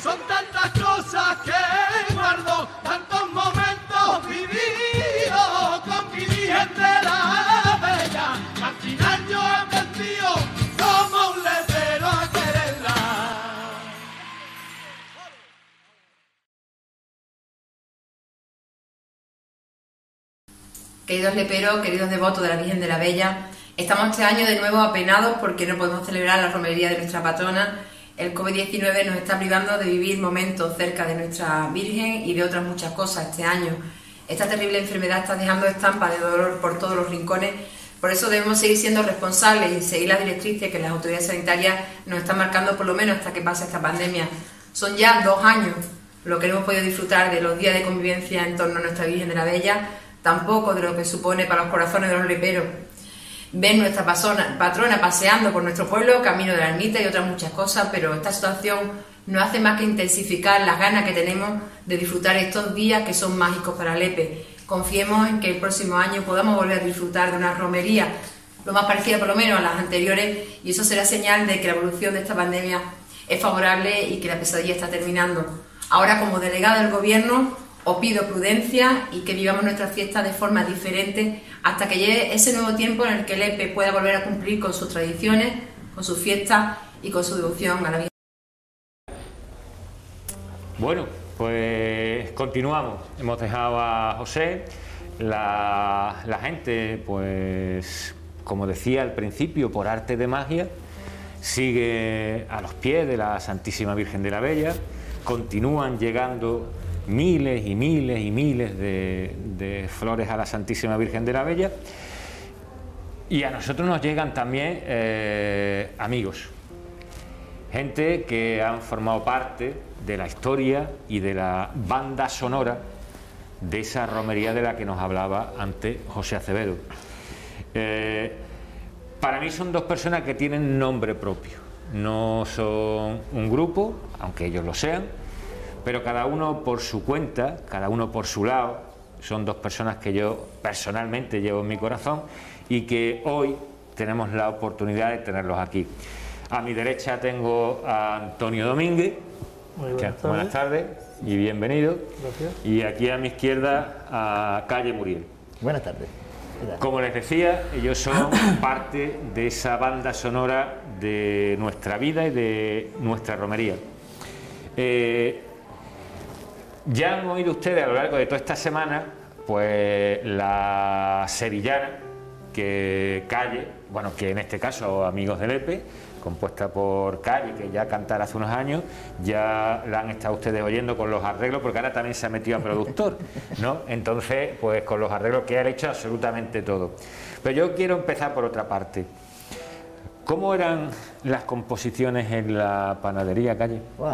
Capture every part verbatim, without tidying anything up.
Son tantas cosas que guardo, tantos momentos vividos con mi Virgen de la Bella, que al final yo he aprendido como un lepero a quererla. Queridos leperos, queridos devotos de la Virgen de la Bella, estamos este año de nuevo apenados porque no podemos celebrar la romería de nuestra patrona. El COVID diecinueve nos está privando de vivir momentos cerca de nuestra Virgen y de otras muchas cosas este año. Esta terrible enfermedad está dejando estampas de dolor por todos los rincones, por eso debemos seguir siendo responsables y seguir las directrices que las autoridades sanitarias nos están marcando por lo menos hasta que pase esta pandemia. Son ya dos años lo que no hemos podido disfrutar de los días de convivencia en torno a nuestra Virgen de la Bella, tampoco de lo que supone para los corazones de los leperos ven nuestra patrona, patrona paseando por nuestro pueblo, camino de la ermita y otras muchas cosas, pero esta situación no hace más que intensificar las ganas que tenemos de disfrutar estos días que son mágicos para Lepe. Confiemos en que el próximo año podamos volver a disfrutar de una romería lo más parecida por lo menos a las anteriores, y eso será señal de que la evolución de esta pandemia es favorable y que la pesadilla está terminando. Ahora, como delegada del Gobierno, os pido prudencia y que vivamos nuestra fiesta de forma diferente hasta que llegue ese nuevo tiempo en el que Lepe pueda volver a cumplir con sus tradiciones, con sus fiestas y con su devoción a la Virgen. Bueno, pues continuamos. Hemos dejado a José. La, la gente, pues, como decía al principio, por arte de magia, sigue a los pies de la Santísima Virgen de la Bella. Continúan llegando miles y miles y miles de, de flores a la Santísima Virgen de la Bella, y a nosotros nos llegan también eh, amigos, gente que han formado parte de la historia y de la banda sonora de esa romería de la que nos hablaba antes José Acevedo. Eh, para mí son dos personas que tienen nombre propio, no son un grupo, aunque ellos lo sean, pero cada uno por su cuenta, cada uno por su lado. Son dos personas que yo personalmente llevo en mi corazón y que hoy tenemos la oportunidad de tenerlos aquí. A mi derecha tengo a Antonio Domínguez. Muy buenas tardes. Buenas tardes y bienvenido. Gracias. Y aquí a mi izquierda a Calle Muriel. Buenas tardes. Como les decía, ellos son parte de esa banda sonora de nuestra vida y de nuestra romería. Eh, Ya han oído ustedes a lo largo de toda esta semana, pues, la sevillana que Calle, bueno, que en este caso Amigos de Lepe, compuesta por Calle, que ya cantara hace unos años, ya la han estado ustedes oyendo con los arreglos, porque ahora también se ha metido a productor, ¿no? Entonces, pues con los arreglos que han hecho absolutamente todo. Pero yo quiero empezar por otra parte. ¿Cómo eran las composiciones en la panadería, Calle? Wow.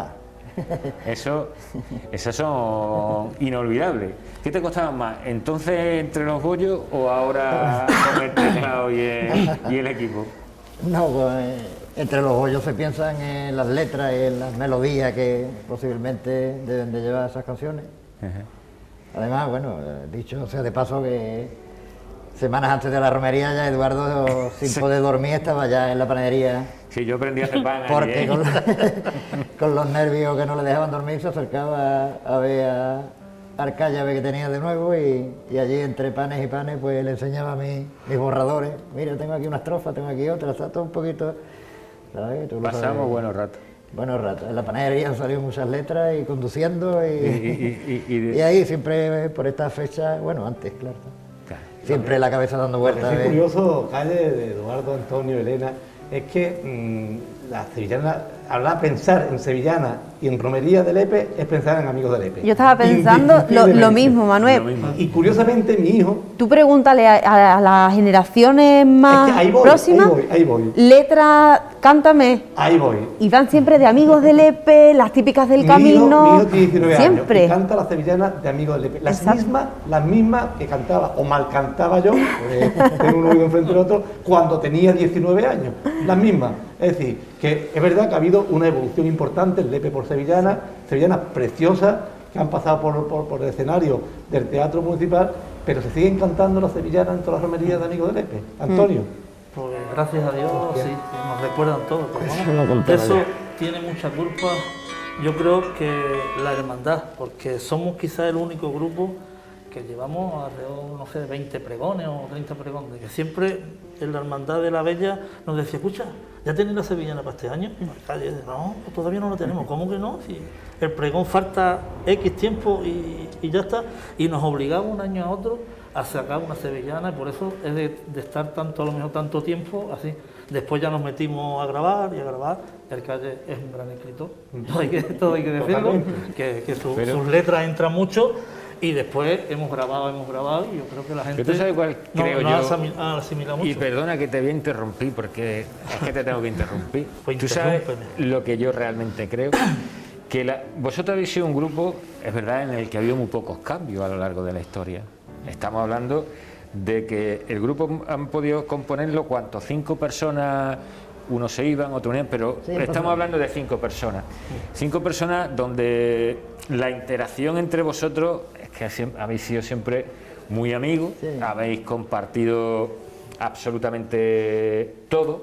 Eso, esas son inolvidables. ¿Qué te costaba más? ¿Entonces entre los bollos o ahora con el teclado y el, y el equipo? No, pues entre los bollos se piensan en las letras y en las melodías que posiblemente deben de llevar esas canciones. Uh-huh. Además, bueno, dicho sea de paso que semanas antes de la romería ya Eduardo, sin sí. poder dormir, estaba ya en la panadería. Sí, yo aprendí a hacer pan. Porque allí, ¿eh? con, la, con los nervios que no le dejaban dormir, se acercaba a ver a Arcállave que tenía de nuevo, y, y allí entre panes y panes pues le enseñaba a mí mis borradores. Mira, tengo aquí una estrofa, tengo aquí otra, está todo un poquito, ¿sabes? Tú lo Pasamos sabes. buenos ratos. Buenos ratos. En la panadería salieron muchas letras y conduciendo y, y, y, y, y, de... y ahí siempre por esta fecha, bueno, antes, claro. claro. Siempre la cabeza dando vueltas. Lo que es curioso, Calle, de Eduardo, Antonio, Elena, es que mmm, la sevillana, hablar, pensar en sevillana y en romería de Lepe es pensar en Amigos de Lepe. Yo estaba pensando lo, lo mismo, Manuel. Lo mismo. Y curiosamente mi hijo... Tú pregúntale a, a, a las generaciones más es que ahí voy, próximas, ahí voy, ahí voy. Letra, cántame. Ahí voy. Y van siempre de Amigos de Lepe, las típicas del mi camino. Hijo, mi hijo tiene diecinueve siempre. años y canta la sevillana de Amigos de Lepe. Las mismas, las mismas que cantaba, o mal cantaba yo, tengo un oído enfrente del otro, cuando tenía diecinueve años. Las mismas. Es decir, que es verdad que ha habido una evolución importante en Lepe por sevillana, sevillanas preciosas que han pasado por, por, por el escenario del Teatro Municipal, pero se siguen cantando las sevillanas en todas las romerías de Amigos de Lepe. Antonio. Pues gracias a Dios, sí, nos recuerdan todo. Eso, Eso tiene mucha culpa yo creo que la hermandad, porque somos quizás el único grupo que llevamos alrededor, no sé, veinte pregones o treinta pregones, que siempre en la hermandad de la Bella nos decía, escucha, ¿ya tenéis la sevillana para este año? Y en la calle, no, todavía no lo tenemos, ¿cómo que no? Si el pregón falta X tiempo y, y ya está, y nos obligaba un año a otro a sacar una sevillana, y por eso es de, de estar tanto, a lo mejor tanto tiempo así. Después ya nos metimos a grabar y a grabar. El Calle es un gran escritor, todo hay que, todo hay que decirlo, que, que su, Pero... sus letras entran mucho. Y después hemos grabado, hemos grabado y yo creo que la gente ¿Tú sabes cuál no, creo no yo? ha asimilado mucho. Y perdona que te voy a interrumpir porque es que te tengo que interrumpir. Pues Tú sabes interrúmpeme. lo que yo realmente creo, que la, vosotros habéis sido un grupo, es verdad, en el que ha habido muy pocos cambios a lo largo de la historia. Estamos hablando de que el grupo han podido componerlo, ¿cuánto? Cinco personas, unos se iban, otros unían, pero Sí, estamos pues, hablando de cinco personas. Cinco personas donde la interacción entre vosotros es que siem- habéis sido siempre muy amigos, Sí. habéis compartido absolutamente todo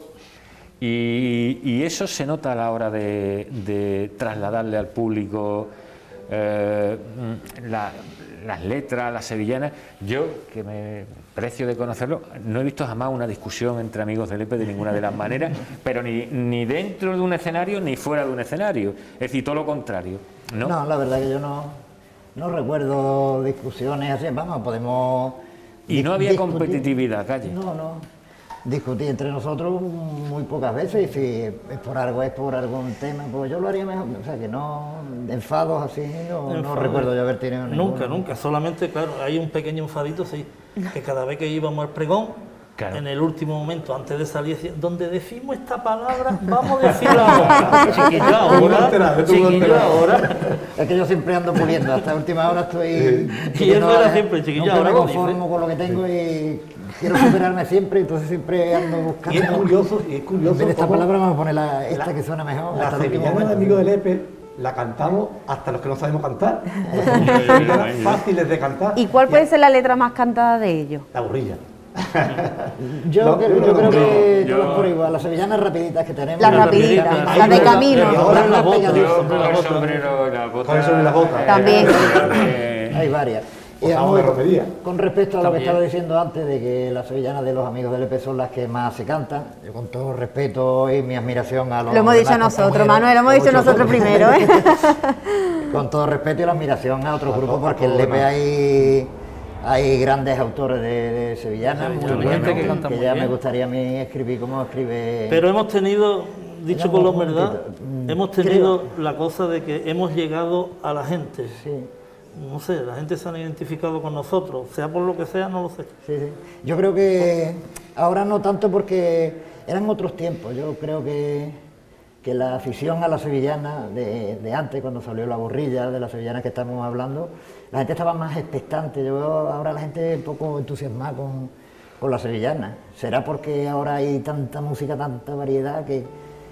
y, y eso se nota a la hora de, de trasladarle al público eh, la- las letras, las sevillanas. Yo, que me precio de conocerlo, no he visto jamás una discusión entre amigos del Lepe de ninguna de las maneras, pero ni, ni dentro de un escenario ni fuera de un escenario, es decir, todo lo contrario, ¿no? No, la verdad que yo no, no recuerdo discusiones así, vamos, podemos... Y no dis- había discutir. competitividad, Calle. No, no. Discutir entre nosotros muy pocas veces y si es por algo, es por algún tema, pues yo lo haría mejor. O sea, que no, enfados así, no, no Enfado. recuerdo yo haber tenido ninguno. Nunca, nunca, solamente, claro, hay un pequeño enfadito, sí, que cada vez que íbamos al pregón, Claro. en el último momento, antes de salir, decía, donde decimos esta palabra, vamos a decirla ahora. Chiquillo, Tú no ahora, enteras, tú no chiquillo, enteras. ahora. Es que yo siempre ando puliendo, hasta última hora estoy... Y eso era siempre, chiquillo, nunca ahora me lo conformo dice. con lo que tengo y quiero superarme siempre, entonces siempre ando buscando... Y es curioso, y es curioso En vez de esta cómo palabra vamos a poner la, esta la- que suena mejor. La hasta el último sevillana de momento. Amigo del Lepe la cantamos hasta los que no sabemos cantar. Son sevillanas fáciles de cantar. ¿Y cuál puede ser la letra más cantada de ellos? La burrilla. Yo, No, creo, yo yo no, creo que yo- todos por igual, las sevillanas rapiditas que tenemos. Las La rapiditas, rapidita, las de ahí, camino. y ahora ahora la la bota, pegadiza. Yo con con la el bota. sombrero y la bota. Con el sombrero y la bota. También. Eh, Hay varias. Y O sea, vamos, de romería. con respecto a lo que También. estaba diciendo antes de que las sevillanas de los amigos del E P son las que más se cantan, yo con todo respeto y mi admiración a los Lo hemos dicho demás nosotros, compañeros, Manuel, lo hemos dicho nosotros primero, ¿eh? con todo respeto y la admiración a otros A grupos, to- a porque en todo el E P demás. hay, hay grandes autores de, de sevillanas, muy Sevillana, buenos, gente que, que canta muy ya bien. me gustaría a mí escribir como escribe... Pero hemos tenido, dicho con Tenemos la un verdad, momentito. Mm, hemos tenido la cosa de que hemos llegado a la gente. Sí. No sé, la gente se han identificado con nosotros, sea por lo que sea, no lo sé. Sí, sí. Yo creo que ahora no tanto porque eran otros tiempos. Yo creo que, que la afición a la sevillana de, de antes, cuando salió la borrilla de la sevillana que estamos hablando, la gente estaba más expectante. Yo veo ahora la gente un poco entusiasmada con, con la sevillana. ¿Será porque ahora hay tanta música, tanta variedad que,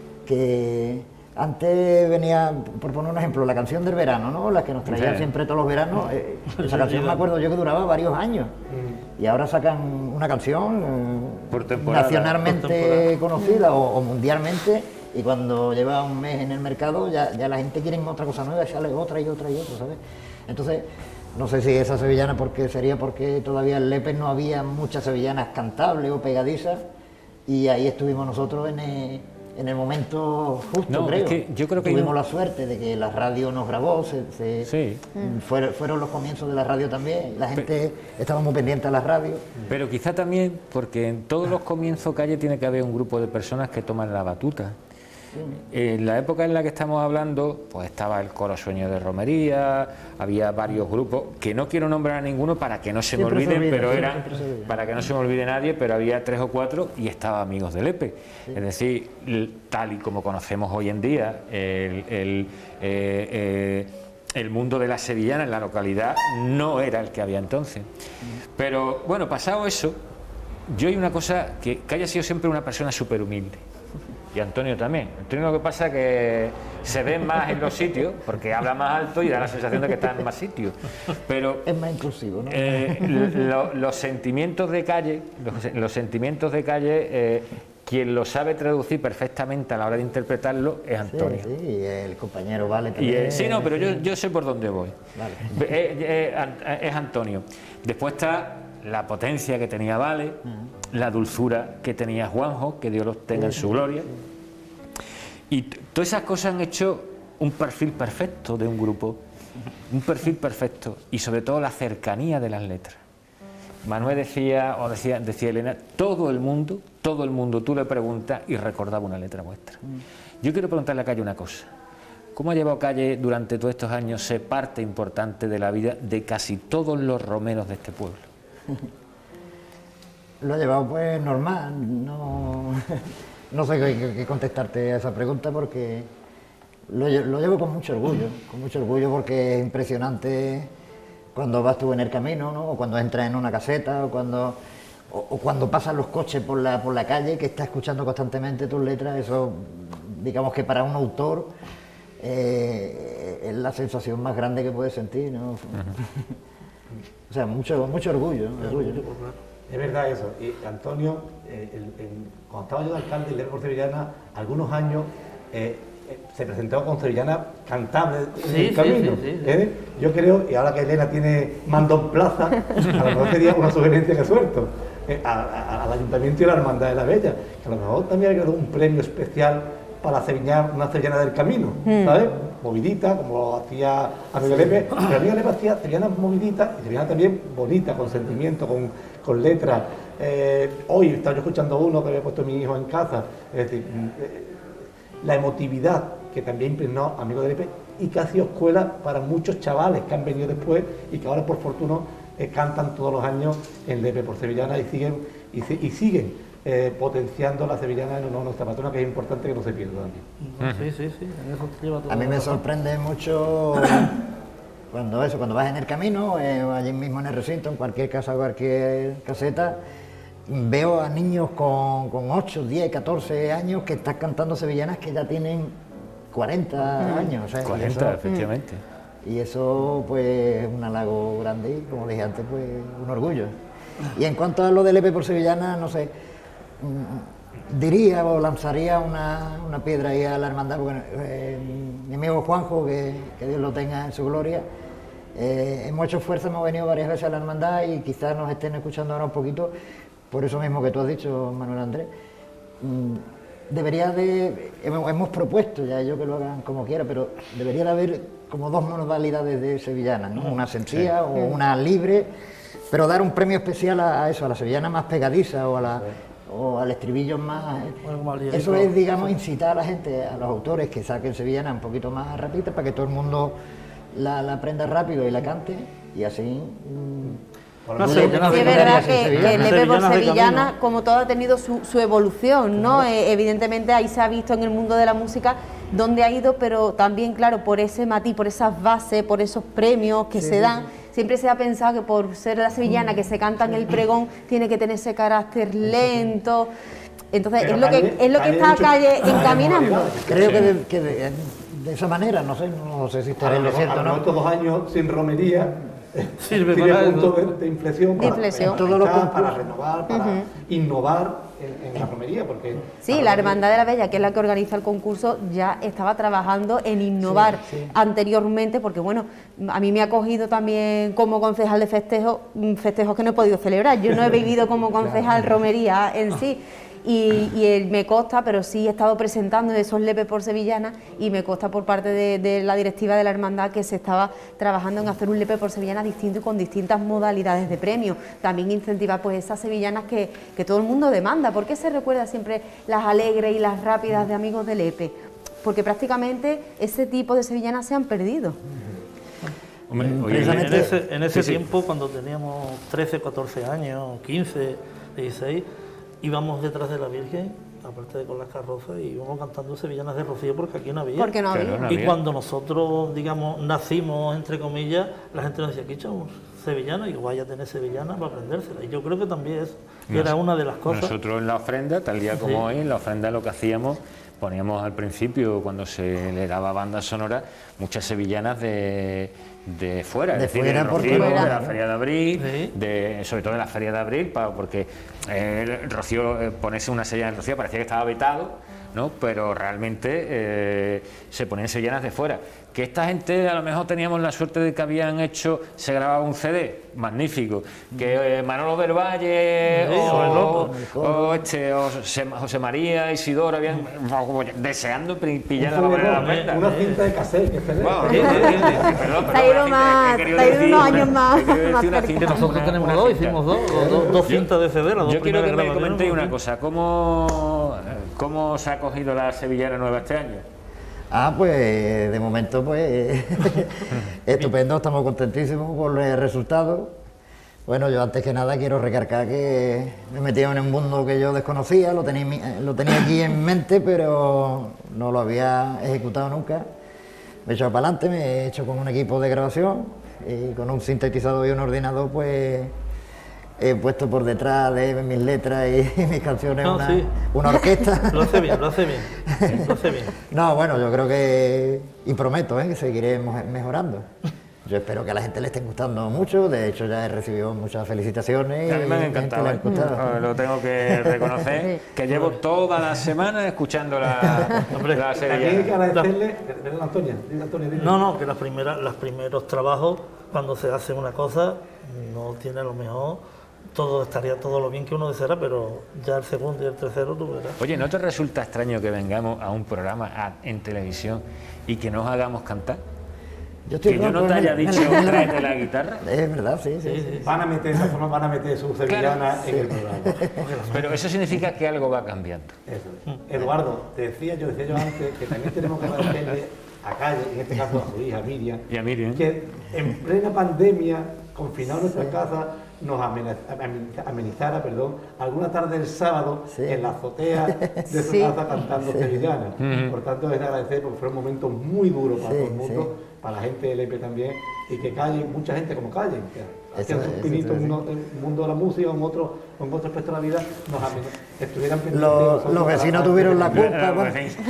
que antes venía, por poner un ejemplo, la canción del verano, ¿no? La que nos traían Sí. siempre todos los veranos. eh, esa canción me acuerdo yo que duraba varios años. Y ahora sacan una canción eh, Por temporada, nacionalmente por temporada. conocida o, o mundialmente, y cuando lleva un mes en el mercado ya, ya la gente quiere otra cosa nueva, sale otra y otra y otra, ¿sabes? Entonces, no sé si esa sevillana porque sería porque todavía en Lepe no había muchas sevillanas cantables o pegadizas, y ahí estuvimos nosotros en el, en el momento justo, No, creo. es que yo creo que hay Tuvimos un- la suerte de que la radio nos grabó, se, se- Sí. fueron, fueron los comienzos de la radio también, la gente estaba muy pendiente a la radio. Pero quizá también porque en todos los comienzos Calle tiene que haber un grupo de personas que toman la batuta. En la época en la que estamos hablando, pues estaba el Coro Sueño de Romería, había varios grupos, que no quiero nombrar a ninguno para que no se me Siempre se olviden, olvida, pero siempre eran, se olvida. para que no se me olvide nadie, pero había tres o cuatro y estaba Amigos del Lepe. Es decir, l- tal y como conocemos hoy en día, el, el, eh, eh, el mundo de la sevillana en la localidad no era el que había entonces. Pero bueno, pasado eso, yo hay una cosa, que, que haya sido siempre una persona súper humilde. Y Antonio también. Antonio lo que pasa es que se ve más en los sitios, porque habla más alto y da la sensación de que está en más sitios. Pero Es más inclusivo, ¿no? eh, lo- los sentimientos de Calle, los, los sentimientos de Calle, eh, quien lo sabe traducir perfectamente a la hora de interpretarlo es Antonio. Sí, sí, y el compañero Vale Y, también. eh, sí, no, pero yo, yo sé por dónde voy. Vale. Eh, eh, eh, es Antonio. Después está la potencia que tenía Vale, uh-huh. la dulzura que tenía Juanjo, que Dios los tenga en su gloria. Y todas esas cosas han hecho un perfil perfecto de un grupo, un perfil perfecto, y sobre todo la cercanía de las letras. Manuel decía, o decía, decía Elena, todo el mundo, todo el mundo, tú le preguntas y recordaba una letra vuestra. Yo quiero preguntarle a Calle una cosa. ¿Cómo ha llevado Calle durante todos estos años ser parte importante de la vida de casi todos los romeros de este pueblo? Lo ha llevado pues normal, no, no sé qué, qué contestarte a esa pregunta porque lo, lo llevo con mucho orgullo, con mucho orgullo porque es impresionante cuando vas tú en el camino, ¿no? O cuando entras en una caseta, o cuando, o, o cuando pasan los coches por la, por la calle, que estás escuchando constantemente tus letras, eso, digamos que para un autor eh, es la sensación más grande que puedes sentir, ¿no? Uh-huh. O sea, mucho, mucho orgullo, ¿no? orgullo. Es verdad eso. Y Antonio, eh, el, el, cuando estaba yo de alcalde en Lepe por Sevillana, algunos años eh, se presentó con Sevillana cantable en sí, el camino. Sí, sí, sí, ¿eh? Yo creo, y ahora que Elena tiene mando en plaza, a lo mejor sería una sugerencia que suelto eh, a, a, al Ayuntamiento y a la Hermandad de la Bella, que a lo mejor también hay que dar un premio especial para la sevillana, una sevillana del camino, mm. ¿sabes? Movidita, como lo hacía Amigo Lepe, pero Amigo Lepe hacía sevillanas moviditas y sevillanas también bonitas, con sentimiento, con, con letras. Eh, hoy estaba yo escuchando uno que había puesto mi hijo en casa, es decir, eh, la emotividad que también impregnó Amigo de Lepe y que ha sido escuela para muchos chavales que han venido después y que ahora por fortuna eh, cantan todos los años en Lepe por Sevillana y siguen, y, y siguen Eh, potenciando la sevillana en honor a nuestra patrona, que es importante que no se pierda también. Sí, sí, sí. En eso lleva todo. A mí me sorprende mucho cuando eso, cuando vas en el camino, eh, allí mismo en el recinto, en cualquier casa o cualquier caseta, veo a niños con, con ocho, diez, catorce años que están cantando sevillanas que ya tienen cuarenta años. ¿Sabes? cuarenta, y eso, efectivamente. Y eso, pues, es un halago grande y, como dije antes, pues, un orgullo. Y en cuanto a lo de Lepe por Sevillana, no sé, diría o lanzaría una, una piedra ahí a la hermandad, porque eh, mi amigo Juanjo, que, que Dios lo tenga en su gloria, eh, hemos hecho fuerza, hemos venido varias veces a la hermandad y quizás nos estén escuchando ahora un poquito, por eso mismo que tú has dicho, Manuel Andrés. Mm, debería de, hemos, hemos propuesto, ya ellos que lo hagan como quiera, pero debería de haber como dos modalidades de sevillanas, ¿no? Una sencilla sí. o una libre, pero dar un premio especial a, a eso, a la sevillana más pegadiza o a la... o al estribillo más... Eso es, digamos, incitar a la gente, a los autores que saquen sevillana un poquito más rápida para que todo el mundo la, la aprenda rápido y la cante y así... Mmm, no sé, sí, es verdad que, que el Lepe por Sevillana, como todo, ha tenido su, su evolución, ¿no? Eh, evidentemente ahí se ha visto en el mundo de la música dónde ha ido, pero también, claro, por ese matiz, por esas bases, por esos premios que sí, se dan... Sí, sí. Siempre se ha pensado que por ser la sevillana que se canta en el pregón tiene que tener ese carácter lento. Entonces es lo, que, es lo que está Calle encaminando. Creo que, de, que de, de esa manera, no sé, no sé si estaré lo cierto o no. Estos dos años sin romería sirve para punto de, de inflexión, de inflexión. Para, para, para renovar, para uh-huh. innovar en, en la romería. Porque sí, la Hermandad de la Bella, que es la que organiza el concurso, ya estaba trabajando en innovar sí, sí. anteriormente, porque bueno, a mí me ha cogido también como concejal de festejos, festejos que no he podido celebrar. Yo no he vivido como concejal romería en sí. Y, y él me consta, pero sí he estado presentando esos Lepes por Sevillana y me consta por parte de, de la directiva de la hermandad que se estaba trabajando en hacer un Lepe por Sevillana distinto y con distintas modalidades de premio. También incentivar pues esas sevillanas que, que todo el mundo demanda. ¿Por qué se recuerda siempre las alegres y las rápidas de Amigos de Lepe? Porque prácticamente ese tipo de sevillanas se han perdido. Hombre, oye, en ese, en ese sí, tiempo, sí. cuando teníamos trece, catorce años, quince, dieciséis, íbamos detrás de la Virgen, aparte de con las carrozas, y íbamos cantando sevillanas de Rocío porque aquí no había. Porque no había. No había. Y cuando nosotros, digamos, nacimos, entre comillas, la gente nos decía, ¿qué echamos? Sevillana, y digo, vaya a tener sevillana para aprendérsela. Y yo creo que también es, Nos, era una de las cosas. Nosotros en la ofrenda, tal día como sí. hoy, en la ofrenda lo que hacíamos, poníamos al principio, cuando se le daba banda sonora, muchas sevillanas de de fuera, De es decir, fuera, de porque Rocío, fuera. de la Feria de Abril, Sí. de, sobre todo de la Feria de Abril, pa- porque eh, el Rocío, eh, ponerse una sevillana en Rocío parecía que estaba vetado, ¿no? Pero realmente eh, se ponían sevillanas de fuera. Que esta gente a lo mejor teníamos la suerte de que habían hecho, se grababa un C D, magnífico, que eh, Manolo del Valle Sí, o, el loco. o este, o José, José María, Isidoro, habían deseando pi- pillar la Eso manera de la de prenda. una cinta de cassette que se ve. Bueno, eh, eh, eh, perdón, Se ha ido perdón, más- he querido se ha ido decir unos una- años más- he querido decir más una cerca. cinta, Nosotros una- tenemos una dos, cinta. hicimos dos, dos, dos, dos Yo- cintas de C D, las dos Yo quiero primeras que me grabaciones, comentéis ¿no? una cosa, ¿cómo, cómo se ha cogido la sevillana nueva este año? Ah, pues de momento pues estupendo, estamos contentísimos por el resultado. Bueno, yo antes que nada quiero recalcar que me he metido en un mundo que yo desconocía, lo tenía, en mi- lo tenía aquí en mente, pero no lo había ejecutado nunca. Me he echado para adelante, me he hecho con un equipo de grabación y con un sintetizador y un ordenador, pues he puesto por detrás de mis letras y mis canciones No, una, sí. una orquesta. Lo hace bien, lo hace bien, lo hace bien. No, bueno, yo creo que, y prometo, ¿eh? que seguiré mo- mejorando. Yo espero que a la gente le esté gustando mucho, de hecho ya he recibido muchas felicitaciones. A mí me y han gente encantado, le ha ¿eh? gustado. Eh, lo tengo que reconocer, que llevo toda la semana escuchando la, Hombre, la También hay que sevillana. agradecerle, perdón, Antonia, dile, Antonia, dile. No, no, que las primeras, los primeros trabajos, cuando se hace una cosa, no tiene a lo mejor, todo estaría todo lo bien que uno deseara, pero ya el segundo y el tercero tú verás. Oye, ¿no te resulta extraño que vengamos a un programa a- en televisión y que nos hagamos cantar? Yo estoy Que yo no loco te en haya el- en dicho el- tráete la guitarra. Es verdad, sí, sí. sí. Van a meter, de esa forma van a meter su sevillana en el programa. Pero eso significa que algo va cambiando. Eso. Eduardo, te decía yo, decía yo antes que también tenemos que agradecerle a Calle, en este caso a su hija Miriam, Y a Miriam. que en plena pandemia, confinado en nuestra casa, nos amena- ameniza- amenizara, perdón, alguna tarde el sábado Sí. en la azotea de su Sí. casa cantando sevillana. Por tanto, es de agradecer porque fue un momento muy duro para Sí, todo el mundo, sí. para la gente del E P también, y que Calle, mucha gente como Calle, que hacían Eso- sus eso pinitos te en iba a uno- en el mundo de la música o en otro, o en otro aspecto de la vida, nos amen- estuvieran pendientes de Los, nosotros los para- vecinos para- tuvieron la Eh, culpa. eh, bueno. sí.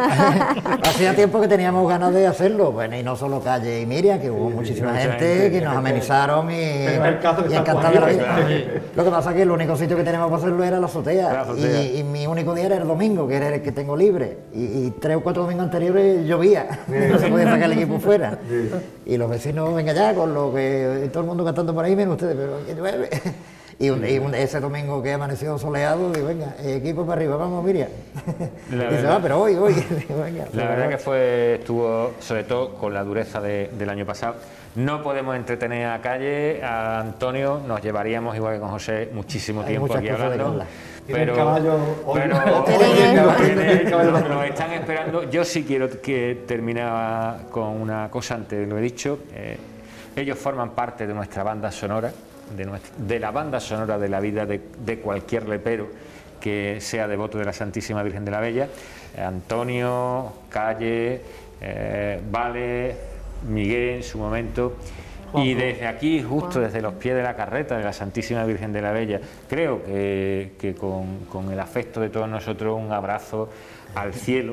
Hacía tiempo que teníamos ganas de hacerlo, bueno, y no solo Calle y Miriam, que hubo muchísima mucha gente, gente, que nos amenizaron y, Pero es el caso que y estamos encantados de la aquí, vida. claro. Lo que pasa es que el único sitio que teníamos para hacerlo era la azotea, La azotea. Y, y mi único día era el domingo, que era el que tengo libre, y, y tres o cuatro domingos anteriores llovía, no se podía sacar el equipo fuera. Y los vecinos, venga ya, con lo que todo el mundo cantando por ahí, menos ustedes, pero que llueve. Y, un- y un- ese domingo que amaneció soleado, digo, venga, equipo para arriba, vamos, Miriam. La Y se verdad. va, pero hoy, hoy. Digo, venga, La pero verdad que fue, estuvo, sobre todo con la dureza de- del año pasado. No podemos entretener a Calle, a Antonio, nos llevaríamos, igual que con José, muchísimo Hay tiempo muchas aquí cosas de hablando. hablar. Tiene el Pero, caballo hoy. pero Hoy tiene nos- el caballo. nos- nos están esperando. Yo sí quiero que terminara con una cosa antes, lo he dicho. eh, ellos forman parte de nuestra banda sonora, de, nuestra- de la banda sonora de la vida de, de cualquier lepero que sea devoto de la Santísima Virgen de la Bella. Eh, Antonio, Calle, eh, Vale, Miguel en su momento. Y desde aquí, justo desde los pies de la carreta de la Santísima Virgen de la Bella, creo que, que con, con el afecto de todos nosotros, un abrazo al cielo,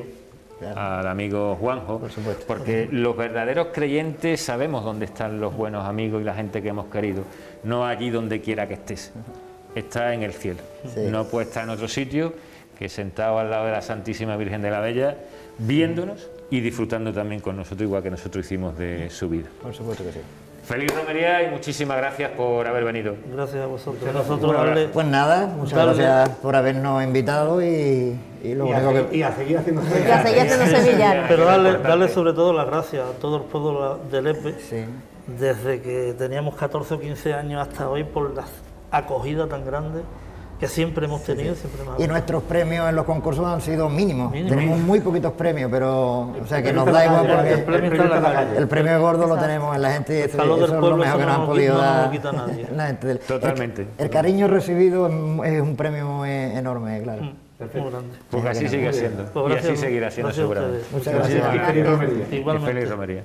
al amigo Juanjo, Por supuesto. porque los verdaderos creyentes sabemos dónde están los buenos amigos y la gente que hemos querido, no allí donde quiera que estés, está en el cielo, Sí. no puede estar en otro sitio que sentado al lado de la Santísima Virgen de la Bella, viéndonos y disfrutando también con nosotros, igual que nosotros hicimos de su vida. Por supuesto que sí. Feliz romería y muchísimas gracias por haber venido. Gracias a vosotros. Nosotros darle, Pues nada, muchas Darle- gracias por habernos invitado y, y lo Y a, único seguir- que... y a seguir haciendo Y a seguir haciendo sevillanas. pero darle, Importante. darle sobre todo las gracias a todo el pueblo del E P E, Sí. desde que teníamos catorce o quince años hasta hoy, por la acogida tan grande que siempre hemos tenido. Siempre hemos Y nuestros premios en los concursos han sido mínimos. Mínimos. Tenemos muy poquitos premios, pero o sea que nos da igual El porque premio está en la calle. el premio gordo lo tenemos en la gente. Eso, calor del eso es lo pueblo, mejor que eso nos no han lo podido quita- no dar lo quita nadie. la gente del- Totalmente. El, el cariño recibido es, es un premio eh, enorme, claro. Muy grande. Pues así sigue siendo Pues y gracias- así seguirá siendo gracias a seguramente. ustedes. Muchas Muchísimas gracias. Y feliz romería. Y Igualmente. feliz romería.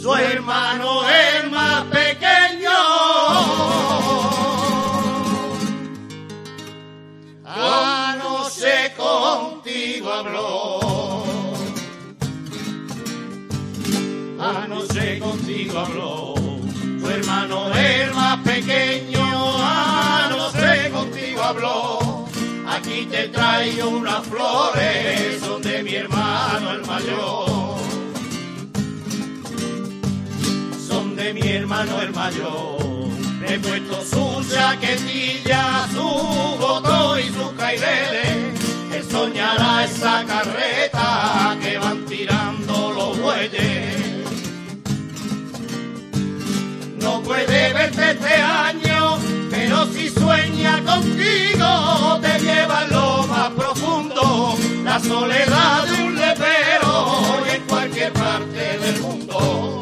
su hermano el más pequeño. Anoche contigo habló, anoche contigo habló, tu hermano el más pequeño, anoche contigo habló. Aquí te traigo unas flores, son de mi hermano el mayor, son de mi hermano el mayor. He puesto su chaquetilla, su botón y sus caireles. Él soñará esa carreta que van tirando los bueyes. No puede verte este año, pero si sueña contigo, te lleva en lo más profundo, la soledad de un lepero y en cualquier parte del mundo.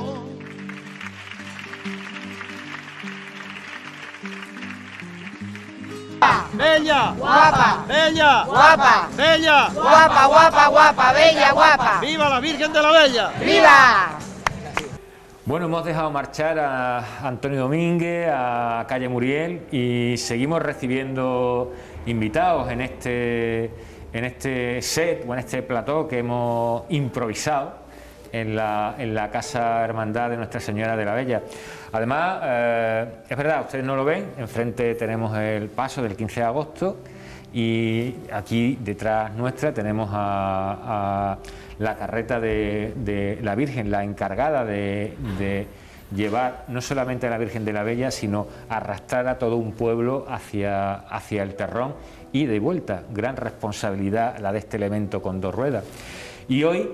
Bella, guapa, bella, guapa, bella, guapa, guapa, guapa, bella, guapa. ¡Viva la Virgen de la Bella! ¡Viva! Bueno, hemos dejado marchar a Antonio Domínguez, a Calle Muriel y seguimos recibiendo invitados en este, en este set o en este plató que hemos improvisado en la, en la Casa Hermandad de Nuestra Señora de la Bella. Además, eh, es verdad, ustedes no lo ven, enfrente tenemos el paso del quince de agosto y aquí detrás nuestra tenemos a, a la carreta de, de la Virgen, la encargada de, de llevar no solamente a la Virgen de la Bella, sino arrastrar a todo un pueblo hacia, hacia el terrón y de vuelta. Gran responsabilidad la de este elemento con dos ruedas. Y hoy,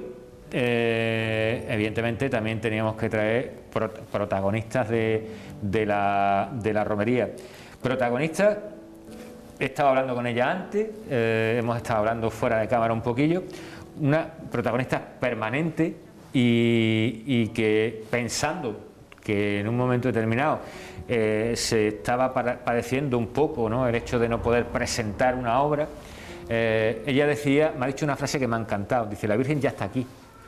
Eh, evidentemente también teníamos que traer pro protagonistas de, de, la, de la romería. Protagonistas, he estado hablando con ella antes, eh, hemos estado hablando fuera de cámara un poquillo, una protagonista permanente y, y que pensando que en un momento determinado eh, se estaba padeciendo un poco, ¿no?, el hecho de no poder presentar una obra, eh, ella decía, me ha dicho una frase que me ha encantado, dice, la Virgen ya está aquí.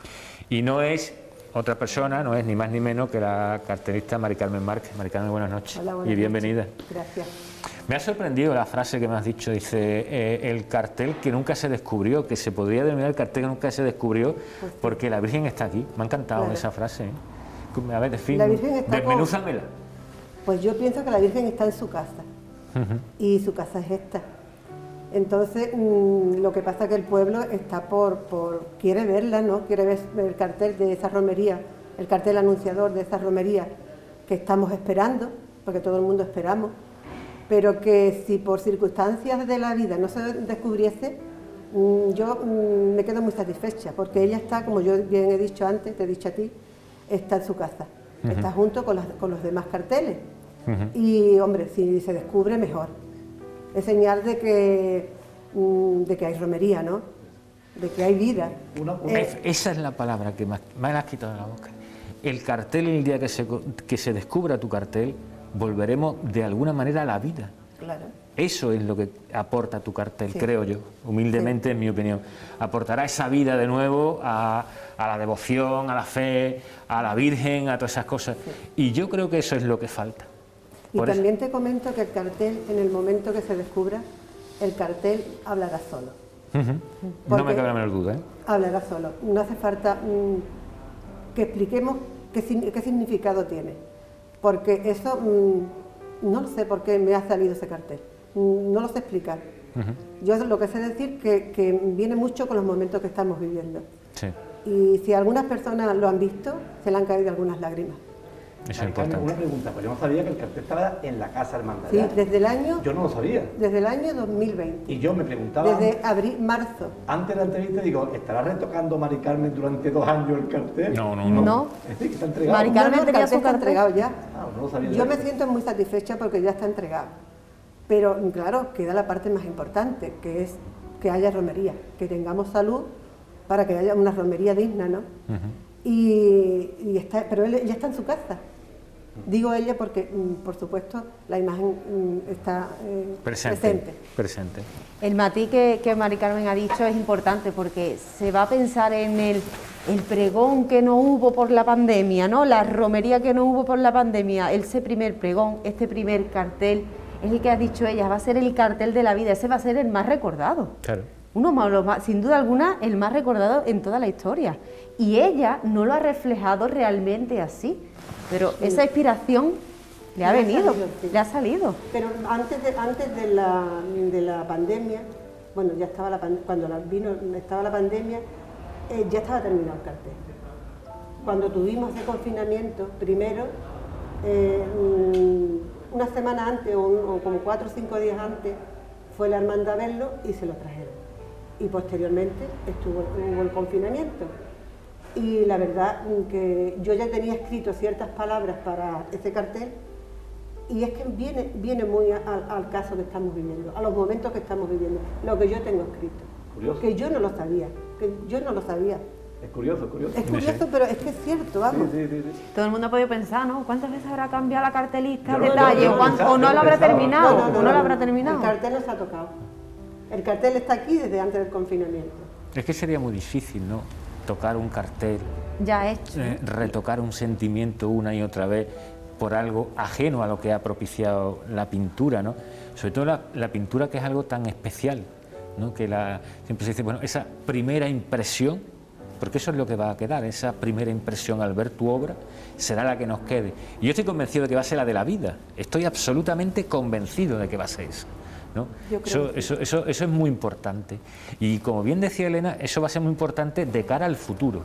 Y no es otra persona, no es ni más ni menos que la cartelista Mari Carmen Márquez. Mari Carmen, buenas noches. Hola, buenas y bienvenida. noches. Gracias. Me ha sorprendido la frase que me has dicho, dice, eh, el cartel que nunca se descubrió, que se podría denominar el cartel que nunca se descubrió, pues sí, porque la Virgen está aquí. Me ha encantado claro. esa frase. ¿eh? A ver, fin, la Virgen está desmenúzamela. Con... Pues yo pienso que la Virgen está en su casa. Uh-huh. Y su casa es esta. Entonces, mmm, lo que pasa es que el pueblo está por, por quiere verla, ¿no? Quiere ver el cartel de esa romería, el cartel anunciador de esa romería que estamos esperando, porque todo el mundo esperamos, pero que si por circunstancias de la vida no se descubriese, mmm, yo mmm, me quedo muy satisfecha, porque ella está, como yo bien he dicho antes, te he dicho a ti, está en su casa, uh-huh. está junto con, las, con los demás carteles. Uh-huh. Y, hombre, si se descubre, mejor. Es señal de que, de que hay romería, ¿no? De que hay vida. Una, una. Eh, Esa es la palabra que me, me la has quitado de la boca. El cartel, el día que se, que se descubra tu cartel, volveremos de alguna manera a la vida. Claro. Eso es lo que aporta tu cartel, sí. creo yo, humildemente, sí. en mi opinión. Aportará esa vida de nuevo a, a la devoción, a la fe, a la Virgen, a todas esas cosas. Sí. Y yo creo que eso es lo que falta. Y Por también eso. te comento que el cartel, en el momento que se descubra, el cartel hablará solo. Uh-huh. No me cabe la menor duda. ¿eh? Hablará solo. No hace falta mmm, que expliquemos qué, qué significado tiene. Porque eso, mmm, no lo sé por qué me ha salido ese cartel. No lo sé explicar. Uh-huh. Yo lo que sé decir que, que viene mucho con los momentos que estamos viviendo. Sí. Y si algunas personas lo han visto, se le han caído algunas lágrimas. Eso es importante. Una pregunta, pues yo no sabía que el cartel estaba en la Casa Hermandad. Sí, desde el año... Yo no lo sabía. Desde el año dos mil veinte. Y yo me preguntaba... Desde abril, marzo. Antes de la entrevista digo, ¿estará retocando Mari Carmen durante dos años el cartel? No, no, no. No. Es decir, que está entregado. Mari Carmen no, no, tenía su cartel entregado ya. Ah, no lo sabía. Yo me siento muy satisfecha porque ya está entregado. Pero, claro, queda la parte más importante, que es que haya romería, que tengamos salud para que haya una romería digna, ¿no? Uh-huh. y, y está, pero él ya está en su casa. Digo ella porque, por supuesto, la imagen está eh, presente, presente. presente. El matiz que, que Mari Carmen ha dicho es importante porque se va a pensar en el, el pregón que no hubo por la pandemia, ¿no? La romería que no hubo por la pandemia, ese primer pregón, este primer cartel, es el que ha dicho ella, va a ser el cartel de la vida, ese va a ser el más recordado. Claro. Uno más, sin duda alguna, el más recordado en toda la historia. Y ella no lo ha reflejado realmente así, pero sí. Esa inspiración le ha Le ha venido, salido, sí. le ha salido. Pero antes de, antes de, la, de la pandemia, bueno, ya estaba la pan- cuando la vino, estaba la pandemia, eh, ya estaba terminado el cartel. Cuando tuvimos ese confinamiento, primero, eh, mm, una semana antes o, un- o como cuatro o cinco días antes, fue la hermandad a verlo y se lo trajeron. Y posteriormente estuvo hubo el confinamiento. Y la verdad que yo ya tenía escrito ciertas palabras para ese cartel y es que viene, viene muy a- al caso que estamos viviendo, a los momentos que estamos viviendo, lo que yo tengo escrito. Curioso. Que yo no lo sabía, que yo no lo sabía. Es curioso, curioso. Es curioso, pero es que es cierto, vamos. Sí, sí, sí, sí. Todo el mundo ha podido pensar, ¿no? ¿Cuántas veces habrá cambiado la cartelista, Yo no- detalle, yo no o, cuán- pensaba, o no yo lo no habrá pensaba. terminado, No, no, no, o no, no, lo habrá no. terminado? El cartel no se ha tocado. El cartel está aquí desde antes del confinamiento. Es que sería muy difícil, ¿no? Tocar un cartel, Ya hecho. eh, retocar un sentimiento una y otra vez por algo ajeno a lo que ha propiciado la pintura, ¿no? Sobre todo la, la pintura, que es algo tan especial, ¿no? Que la, siempre se dice, bueno, esa primera impresión, porque eso es lo que va a quedar, esa primera impresión al ver tu obra será la que nos quede. Y yo estoy convencido de que va a ser la de la vida, estoy absolutamente convencido de que va a ser eso, ¿no? Yo creo Eso, que sí. eso, eso, eso es muy importante. Y como bien decía Elena, eso va a ser muy importante de cara al futuro.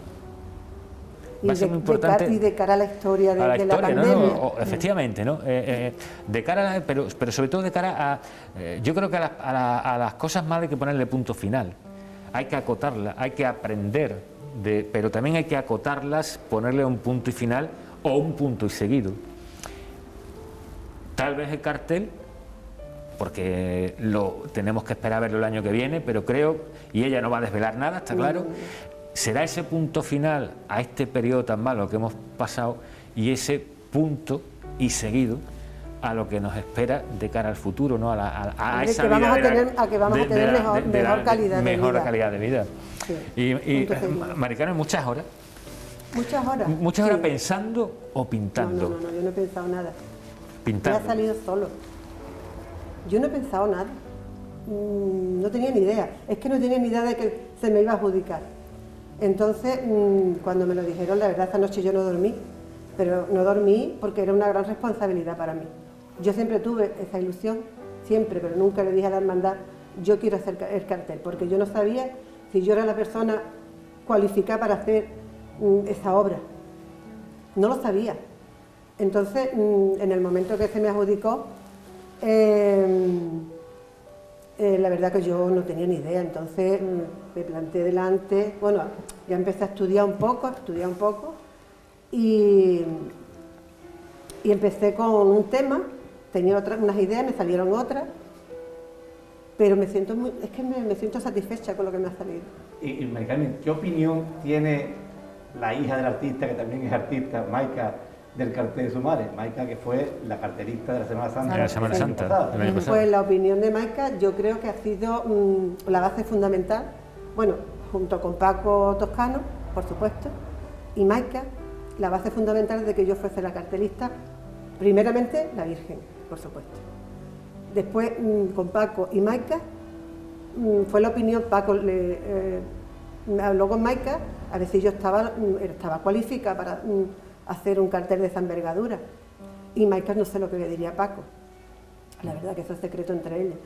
Y Va a ser de, muy de cara, importante y de cara a la historia de, a la de historia, la ¿no? pandemia. O- o- efectivamente, ¿no? Eh, eh, de cara a la- pero, pero sobre todo de cara a... eh, yo creo que a, la- a la- a las cosas malas hay que ponerle punto final. Hay que acotarlas, hay que aprender, de, pero también hay que acotarlas, ponerle un punto y final o un punto y seguido. Tal vez el cartel, porque lo tenemos que esperar a verlo el año que viene, pero creo, y ella no va a desvelar nada, está claro, será ese punto final a este periodo tan malo que hemos pasado y ese punto y seguido a lo que nos espera de cara al futuro, ¿no? A, la- a- a Hombre, esa que vamos vida a de la- tener- a que vamos a de- de tener la- mejor- de- de la- mejor calidad de mejor vida. calidad de vida. Sí, Y, y punto seguro. Mari Carmen, muchas horas, Muchas horas. muchas horas Sí. pensando o pintando. No, no, no, no, yo no he pensado nada. Pintando. Me ha salido solo. Yo no he pensado nada. Mm, no tenía ni idea. Es que no tenía ni idea de que se me iba a adjudicar. Entonces, mm, cuando me lo dijeron, la verdad, esta noche yo no dormí. Pero no dormí porque era una gran responsabilidad para mí. Yo siempre tuve esa ilusión, siempre, pero nunca le dije a la hermandad, yo quiero hacer ca- el cartel, porque yo no sabía si yo era la persona cualificada para hacer mm, esa obra. No lo sabía. Entonces, mm, en el momento que se me adjudicó, eh, eh, la verdad que yo no tenía ni idea. Entonces mm, me planté delante, bueno, ya empecé a estudiar un poco, a estudiar un poco, y, y empecé con un tema, tenía otras, unas ideas, me salieron otras, pero me siento muy, es que me, me siento satisfecha con lo que me ha salido. Y, y Mari Carmen, ¿qué opinión tiene la hija del artista, que también es artista, Maika, del cartel de su madre? Maika, que fue la cartelista de la Semana Santa. De la Semana del año Santa, pasado. del año pasado. Pues la opinión de Maika yo creo que ha sido mm, la base fundamental, bueno, junto con Paco Toscano, por supuesto, y Maika, la base fundamental de que yo fuese la cartelista, primeramente la Virgen, por supuesto. Después, mm, con Paco y Maika, mm, fue la opinión, Paco le, eh, me habló con Maika a ver si yo estaba, mm, estaba cualificada para mm, hacer un cartel de esa envergadura. Y Maika no sé lo que le diría a Paco. La verdad que eso es secreto entre ellos.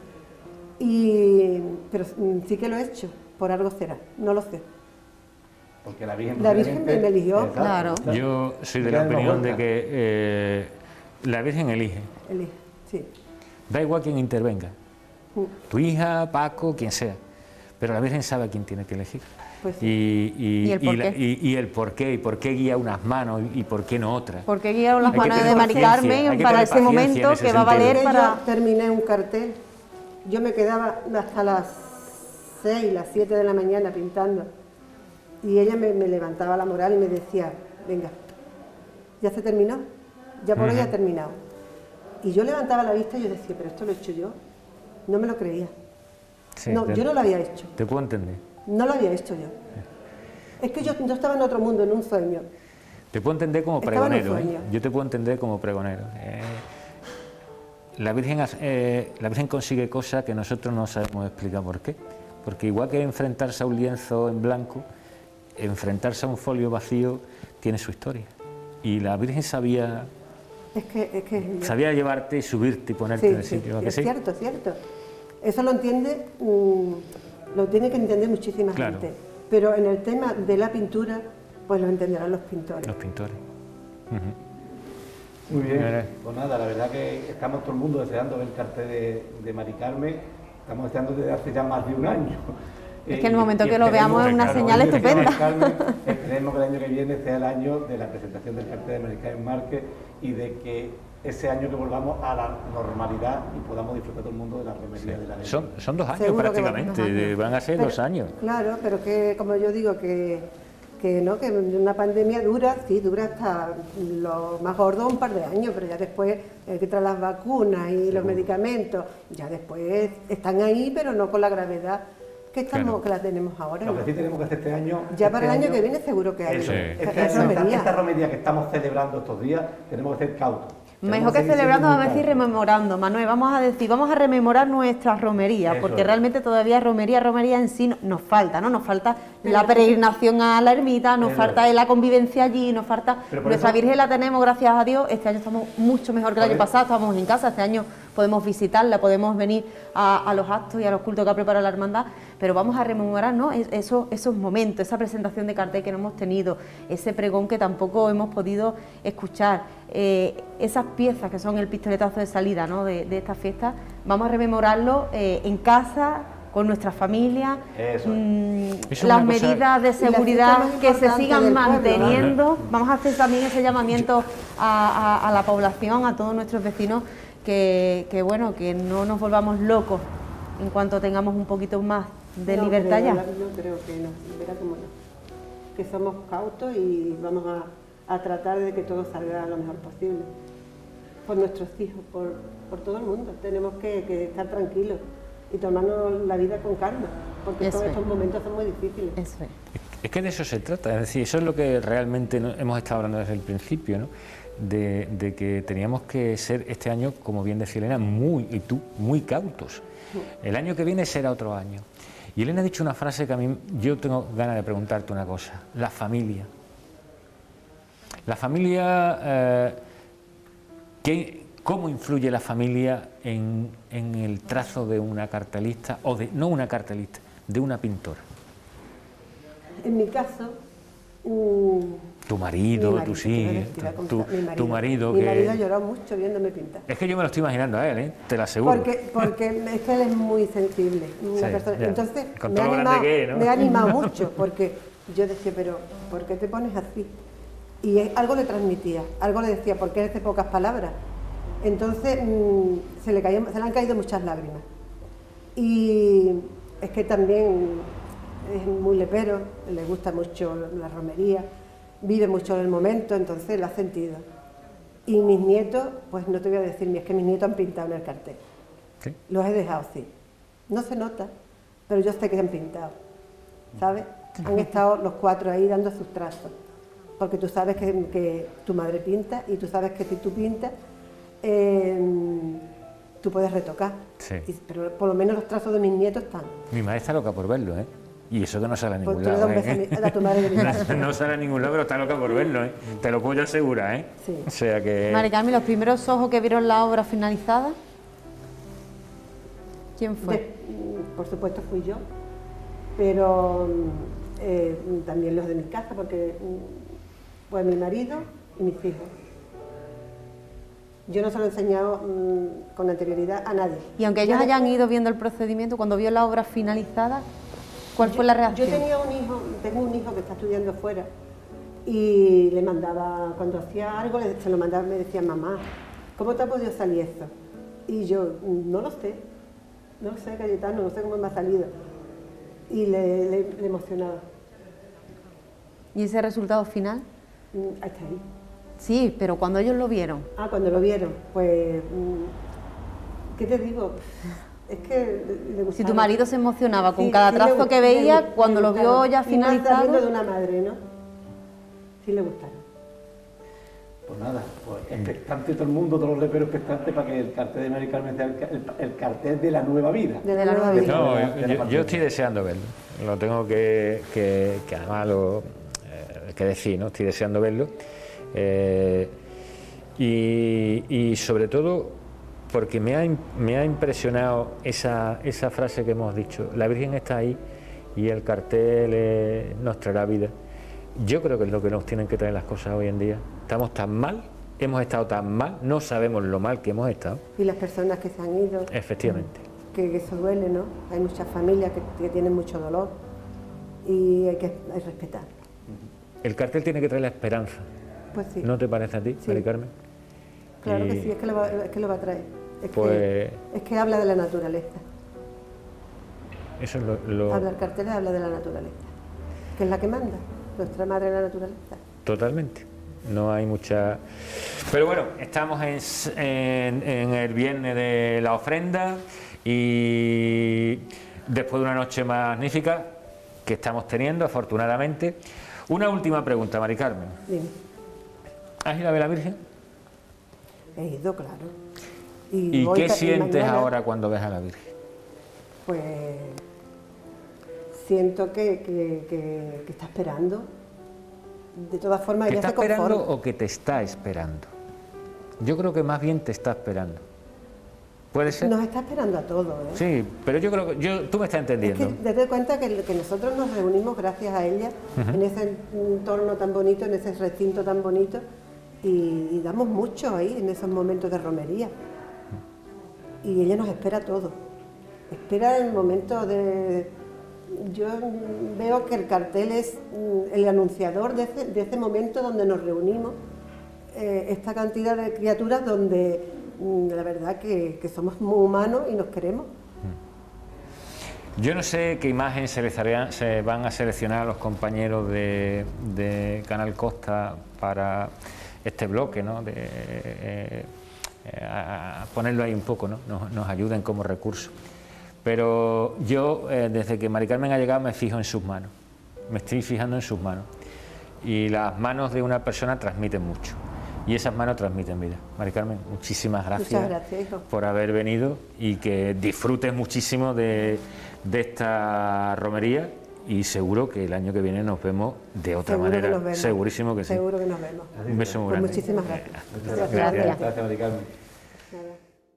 Y, pero mm, sí que lo he hecho, por algo será, no lo sé. Porque la Virgen, La Virgen me eligió, Exacto, claro. exacto. Yo soy de Queda la en una opinión de vuelta. que eh, la Virgen elige. Elige, sí. Da igual quién intervenga, Mm. tu hija, Paco, quien sea, pero la Virgen sabe a quién tiene que elegir. Pues sí. y, y, ¿Y el y por la- qué? y- y el por qué, y por qué guía unas manos y por qué no otras. ¿Por qué guiaron las Hay que manos tener de Mari paciencia, hay Carmen que para tener ese paciencia momento en ese que va a sentido. valer Que para...? yo terminé un cartel, yo me quedaba hasta las seis, las siete de la mañana pintando, y ella me, me levantaba la moral y me decía, venga, ya se terminó, ya por hoy Ujú. ha terminado. Y yo levantaba la vista y yo decía, pero esto lo he hecho yo. No me lo creía. Sí, no, te- yo no lo había hecho. Te puedo entender. No lo había hecho yo. Es que yo, yo estaba en otro mundo, en un sueño. Te puedo entender como Estaba en un pregonero, ¿eh? sueño. Yo te puedo entender como pregonero. Eh, la, Virgen, hace- eh, la Virgen consigue cosas que nosotros no sabemos explicar por qué. Porque igual que enfrentarse a un lienzo en blanco, enfrentarse a un folio vacío tiene su historia. Y la Virgen sabía, Es que, es que sabía llevarte y subirte y ponerte sí, en el sí, sitio. ¿a que es sí? cierto, es cierto. Eso lo entiende, mm, lo tiene que entender muchísima Claro. gente. Pero en el tema de la pintura, pues lo entenderán los pintores. Los pintores. Ujú. Muy bien, Mira. pues nada, la verdad que estamos todo el mundo deseando ver el cartel de, de Mari Carmen, estamos deseando desde hace ya más de un año. Es que en el momento que lo veamos es una señal estupenda. Esperemos que el año que viene sea el año de la presentación del cartel de Mari Carmen Márquez y de que ese año que volvamos a la normalidad y podamos disfrutar todo el mundo de la romería de la Virgen. Son, son dos años Seguro que van prácticamente, dos años. de- van a ser Pero- dos años. Claro, pero que como yo digo que, que no, que una pandemia dura, sí, dura hasta lo más gordo un par de años, pero ya después eh, que traen las vacunas y los medicamentos, ya después están ahí, pero no con la gravedad que estamos, Claro. que la tenemos ahora. Lo ¿no? que sí tenemos que hacer este año... Ya este para el año que viene seguro que hay. Eso, Sí. este Es año, esta, romería. esta romería que estamos celebrando estos días, tenemos que ser cautos. Mejor que celebrando, vamos a decir rememorando. rememorando, Manuel, vamos a decir, vamos a rememorar nuestras romerías, Eso porque es. realmente todavía romería, romería en sí no- nos falta, ¿no? Nos falta la peregrinación a la ermita, nos Eso falta es. la convivencia allí, nos falta... Pero por Nuestra eso- Virgen la tenemos, gracias a Dios, este año estamos mucho mejor que el Por año eso- pasado, estábamos en casa, este año podemos visitarla, podemos venir a, a los actos y a los cultos que ha preparado la hermandad, pero vamos a rememorar, ¿no? Es- Esos, esos momentos, esa presentación de cartel que no hemos tenido, ese pregón que tampoco hemos podido escuchar, eh, esas piezas que son el pistoletazo de salida, ¿no? de, de esta fiesta, vamos a rememorarlo eh, en casa, con nuestra familia, Eso es. mm, Eso es las una cosa- medidas de Y la seguridad fiesta más que se importante sigan del pueblo, ¿no? manteniendo. Vamos a hacer también ese llamamiento a, a- a la población, a todos nuestros vecinos, que, que bueno, que no nos volvamos locos en cuanto tengamos un poquito más de No libertad creo, ya. la- No creo que no, verá cómo no. Que somos cautos y vamos a, a tratar de que todo salga lo mejor posible. Por nuestros hijos, por, por todo el mundo. Tenemos que, que estar tranquilos y tomarnos la vida con calma, porque Eso todos es. estos momentos son muy difíciles. Eso es. Es que de eso se trata, es decir, eso es lo que realmente no- hemos estado hablando desde el principio, ¿no? De, de que teníamos que ser este año, como bien decía Elena, muy, y tú, muy cautos. El año que viene será otro año. Y Elena ha dicho una frase que a mí, yo tengo ganas de preguntarte una cosa, la familia. La familia, eh, ¿qué- ¿cómo influye la familia en, en el trazo de una cartelista, o de, no una cartelista, de una pintora? En mi caso, mm, Tu marido, mi marido, tus te iba a hijos, decir, a tu, contar, tu- mi tu marido, mi que... marido ha llorado mucho viéndome pintar. Es que yo me lo estoy imaginando a él, ¿eh? Te lo aseguro. Porque, porque es que él es muy sensible. Una Sí, persona- ya. Entonces, Con me todo ha, lo grande animado, que es, ¿no? me ha animado mucho, porque yo decía, pero ¿por qué te pones así? Y es- algo le transmitía, algo le decía, ¿por qué hace pocas palabras? Entonces, mm, se, le cayó- se le han caído muchas lágrimas. Y es que también es muy lepero, le gusta mucho la romería, vive mucho en el momento, entonces lo ha sentido. Y mis nietos, pues no te voy a decir, es que mis nietos han pintado en el cartel. Sí. Los he dejado así. No se nota, pero yo sé que han pintado, ¿sabes? Han estado los cuatro ahí dando sus trazos, porque tú sabes que, que tu madre pinta y tú sabes que si tú pintas, eh, tú puedes retocar. Sí. Y- pero por lo menos los trazos de mis nietos están. Mi madre está loca por verlo, ¿eh? Y eso que no sale a Pues ningún tú le das lado, un beso a ¿eh? mi- a tu madre que viene. No, no sale a ningún lado, pero está loca por verlo, ¿eh? Te lo puedo asegurar, ¿eh? Sí. O sea que... Mari Carmen, los primeros ojos que vieron la obra finalizada, ¿quién fue? De- mm, por supuesto fui yo, pero mm, eh, también los de mi casa, porque mm, fue mi marido y mis hijos. Yo no se lo he enseñado mm, con anterioridad a nadie. Y aunque ellos Ya hayan después- ido viendo el procedimiento, cuando vio la obra finalizada, ¿cuál fue la reacción? Yo tenía un hijo, tengo un hijo que está estudiando fuera y le mandaba, cuando hacía algo, le- se lo mandaba, me decía, mamá, ¿cómo te ha podido salir esto? Y yo, no lo sé, no lo sé, Cayetano, no sé cómo me ha salido. Y le, le- le emocionaba. ¿Y ese resultado final? Mm, Hasta ahí. Sí, pero cuando ellos lo vieron. Ah, cuando lo vieron, pues, mm, ¿qué te digo? Es que le gustaba. Si tu marido se emocionaba con Sí, cada sí le trazo gust- que le veía, gust- cuando le lo vio gustaron. ya Y más finalizado. sabiendo de una madre, ¿no? Sí le gustaron. Pues nada, pues expectante todo el mundo, todos los leperos expectantes para que el cartel de Mari Carmen sea el, ca- el- el cartel de la nueva vida. De la nueva vida. No, De la- de la yo, yo partida. estoy deseando verlo. Lo tengo que, que, que además lo, eh, que decir, ¿no? Estoy deseando verlo. Eh, y, y sobre todo porque me ha, im- me ha impresionado esa, esa frase que hemos dicho, la Virgen está ahí y el cartel eh, nos traerá vida. Yo creo que es lo que nos tienen que traer las cosas hoy en día. Estamos tan mal, hemos estado tan mal, no sabemos lo mal que hemos estado. Y las personas que se han ido, Efectivamente. que, que eso duele, ¿no? Hay muchas familias que, que tienen mucho dolor y hay que hay que respetar. El cartel tiene que traer la esperanza. Pues sí, ¿No te parece a ti, Sí. Mari Carmen? claro Y- que sí, es que lo va, es que lo va a traer. Es, Pues- que, es que habla de la naturaleza. Eso es lo, lo- Habla el cartel, habla de la naturaleza, que es la que manda, nuestra madre la naturaleza. Totalmente. No hay mucha... Pero bueno, estamos en, s- en- en el viernes de la ofrenda y después de una noche magnífica que estamos teniendo, afortunadamente. Una última pregunta, Mari Carmen. Dime, ¿Has ido a ver a la Virgen? he ido, claro. ¿Y voy qué ca- sientes mañana, ahora cuando ves a la Virgen? Pues siento que, que, que- que está esperando. De todas formas, ¿Te ella está se conforma. esperando o que te está esperando? Yo creo que más bien te está esperando. ¿Puede ser? Nos está esperando a todos, ¿eh? Sí, pero yo creo que... Yo, tú me estás Es entendiendo. que date cuenta que, que nosotros nos reunimos gracias a ella en ese entorno tan bonito, en ese recinto tan bonito y, y damos mucho ahí en esos momentos de romería. Y ella nos espera todo. Espera el momento de... Yo veo que el cartel es mm, el anunciador de ese, de ese momento donde nos reunimos, eh, esta cantidad de criaturas donde mm, la verdad que, que somos muy humanos y nos queremos. Yo no sé qué imagen se, les hará- se van a seleccionar los compañeros de, de Canal Costa para este bloque, ¿no? De, eh, eh, a, a ponerlo ahí un poco, ¿no? Nos, nos ayuden como recurso. Pero yo, eh, desde que Mari Carmen ha llegado, me fijo en sus manos. Me estoy fijando en sus manos. Y las manos de una persona transmiten mucho. Y esas manos transmiten vida. Mari Carmen, muchísimas gracias, Muchas gracias, hijo. por haber venido y que disfrutes muchísimo de, de esta romería y seguro que el año que viene nos vemos de otra Seguro que manera. nos vemos. Segurísimo que sí. Seguro que nos vemos. Un beso muy Pues grande. muchísimas gracias. Gracias. Gracias. Gracias, Mari Carmen. Nada.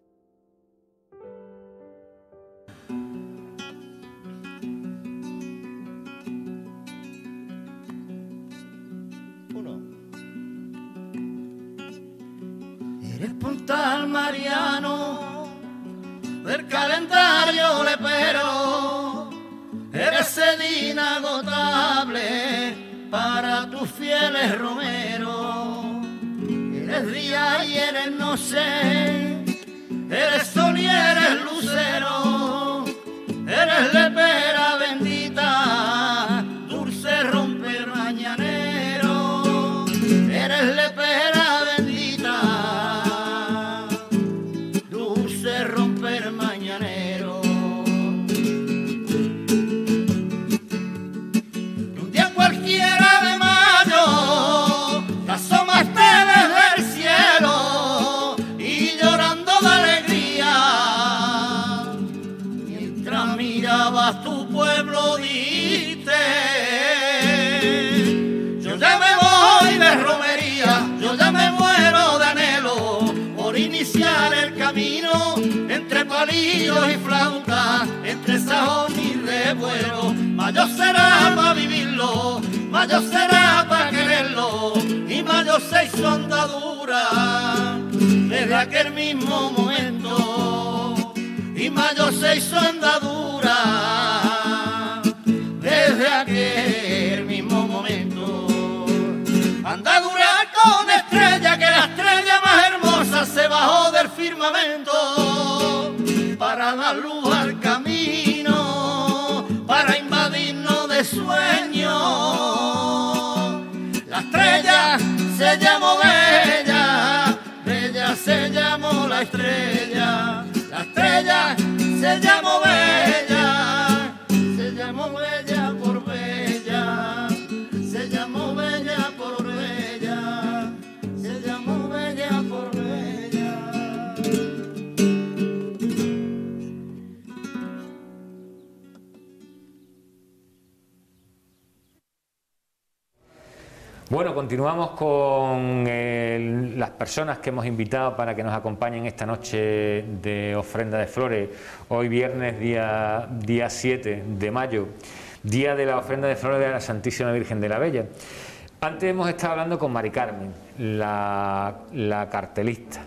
Eres puntal Mariano del calendario lepero, eres sed inagotable para tus fieles romeros, eres día y eres noche, eres sol y eres lucero, eres lepera bendita, dulce romper mañanero, eres lepera bendita, dulce romper mañanero. Un día cualquiera de mayo te asomaste desde el cielo y llorando de alegría mientras mirabas tu pueblo dijiste: yo ya me voy de romería, yo ya me muero de anhelo por iniciar el camino entre palillos y flautas, entre sajón y revuelo. Mayo será para vivirlo, mayo será para quererlo, y mayo se hizo andadura desde aquel mismo momento, y mayo se hizo andadura desde aquel mismo momento. Andadura con estrella, que la estrella más hermosa se bajó del firmamento para dar luz al camino, para invadirnos de sueños. La estrella se llamó de continuamos con el- las personas que hemos invitado para que nos acompañen esta noche de ofrenda de flores. Hoy viernes, día, día siete de mayo, día de la ofrenda de flores de la Santísima Virgen de la Bella. Antes hemos estado hablando con Mari Carmen, la, la cartelista.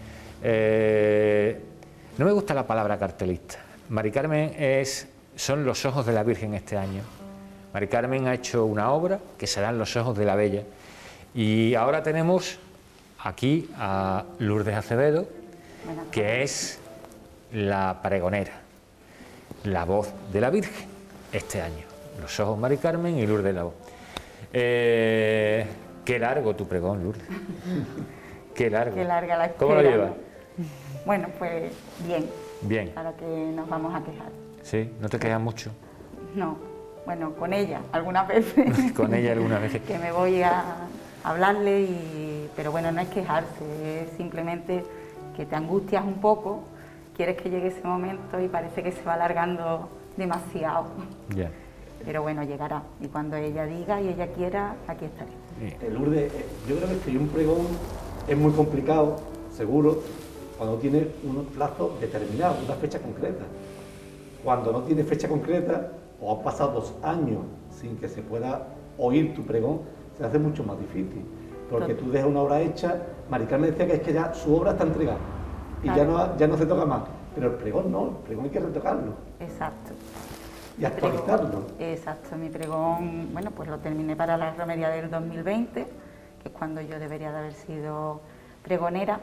Eh, no me gusta la palabra cartelista. Mari Carmen es, son los ojos de la Virgen este año. Mari Carmen ha hecho una obra que serán los ojos de la Bella. Y ahora tenemos aquí a Lourdes Acevedo, que es la pregonera, la voz de la Virgen este año. Los ojos Mari Carmen y Lourdes la voz. Eh, qué largo tu pregón, Lourdes. Qué largo. Qué larga la espera. ¿Cómo lo llevas? Bueno, pues bien. Bien. Para que nos vamos a quejar. ¿Sí? ¿No te quejas mucho? No. Bueno, con ella, algunas veces. Con ella algunas veces. Que me voy a hablarle, y, pero bueno, no es quejarse, es simplemente que te angustias un poco, quieres que llegue ese momento y parece que se va alargando demasiado. Ya. Pero bueno, llegará. Y cuando ella diga y ella quiera, aquí estaré. Eh, Lourdes, eh, yo creo que escribir un pregón es muy complicado, seguro, cuando tiene unos plazos determinados, una fecha concreta. Cuando no tiene fecha concreta, o han pasado dos años sin que se pueda oír tu pregón, se hace mucho más difícil. Porque tú dejas una obra hecha, Mari Carmen decía que es que ya su obra está entregada y Claro. ya, no, ya no se toca más. Pero el pregón no, el pregón hay que retocarlo Exacto. y actualizarlo. Exacto, mi pregón, bueno, pues lo terminé para la romería del dos mil veinte, que es cuando yo debería de haber sido pregonera.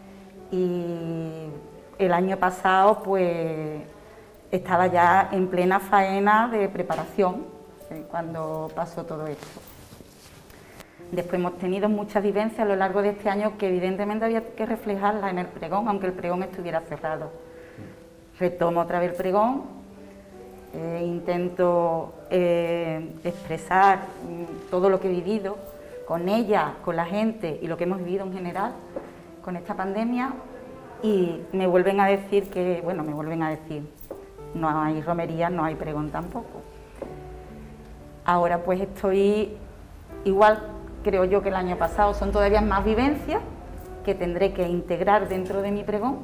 Y el año pasado, pues, estaba ya en plena faena de preparación, eh, cuando pasó todo esto. Después hemos tenido muchas vivencias a lo largo de este año que evidentemente había que reflejarlas en el pregón, aunque el pregón estuviera cerrado. Retomo otra vez el pregón, eh, intento eh, expresar mm, todo lo que he vivido con ella, con la gente y lo que hemos vivido en general con esta pandemia, y me vuelven a decir que, bueno, me vuelven a decir, no hay romería, no hay pregón tampoco. Ahora pues estoy igual, creo yo, que el año pasado, son todavía más vivencias que tendré que integrar dentro de mi pregón.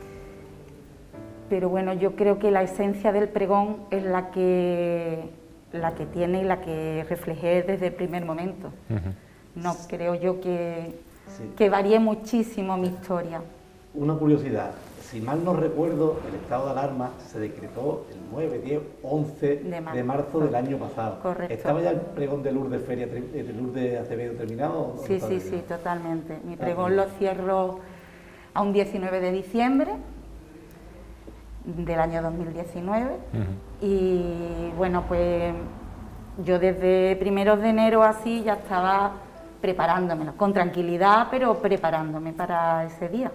Pero bueno, yo creo que la esencia del pregón es la que, la que tiene y la que reflejé desde el primer momento. Uh-huh. No creo yo que, sí. que varíe muchísimo mi historia. Una curiosidad, si mal no recuerdo, el estado de alarma se decretó el nueve, diez, once de marzo, de marzo del año pasado. Correcto. ¿Estaba ya el pregón de Lourdes Feria, de Lourdes Acevedo terminado? Sí, sí, terminado? sí, totalmente. Mi pregón lo cierro a un diecinueve de diciembre del año dos mil diecinueve. Uh-huh. Y bueno, pues yo desde primeros de enero así ya estaba preparándomelo, con tranquilidad, pero preparándome para ese día.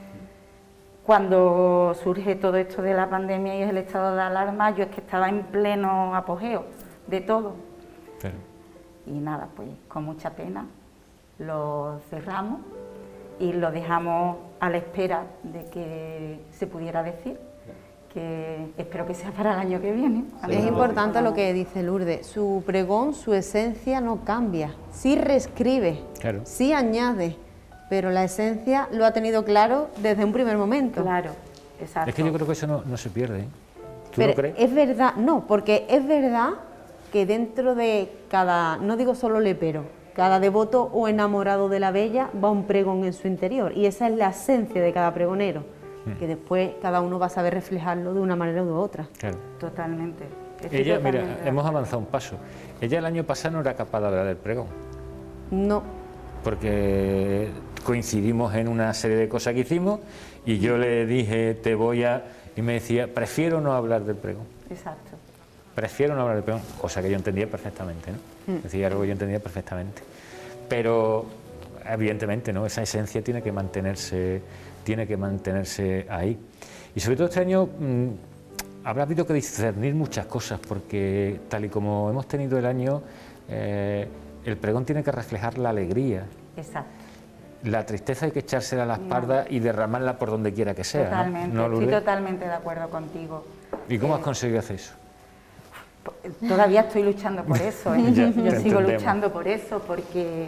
Cuando surge todo esto de la pandemia y el estado de alarma, yo es que estaba en pleno apogeo de todo. Sí. Y nada, pues con mucha pena lo cerramos y lo dejamos a la espera de que se pudiera decir, que espero que sea para el año que viene. Es importante lo que dice Lourdes, su pregón, su esencia no cambia, sí reescribe, claro. sí añade, pero la esencia lo ha tenido claro desde un primer momento. Claro, exacto. Es que yo creo que eso no, no se pierde, ¿eh? ¿Tú pero lo crees? Es verdad, no, porque es verdad que dentro de cada, no digo solo lepero, cada devoto o enamorado de la Bella va un pregón en su interior, y esa es la esencia de cada pregonero, mm. que después cada uno va a saber reflejarlo de una manera u otra. Claro. Totalmente. Estoy Ella, totalmente mira, hemos avanzado un paso. Ella el año pasado no era capaz de hablar del pregón. No. Porque coincidimos en una serie de cosas que hicimos y yo le dije, te voy a... y me decía, prefiero no hablar del pregón. Exacto. Prefiero no hablar del pregón, cosa que yo entendía perfectamente, ¿no? Mm. Decía algo que yo entendía perfectamente. Pero, evidentemente, ¿no? Esa esencia tiene que mantenerse, tiene que mantenerse ahí. Y sobre todo este año mmm, habrá habido que discernir muchas cosas, porque tal y como hemos tenido el año, eh, el pregón tiene que reflejar la alegría. Exacto. La tristeza hay que echársela a la espalda no. y derramarla por donde quiera que sea. Totalmente, ¿no? ¿No, estoy totalmente de acuerdo contigo. ¿Y cómo eh, has conseguido hacer eso? Todavía estoy luchando por eso, ¿eh? ya, yo sigo entendemos. luchando por eso, porque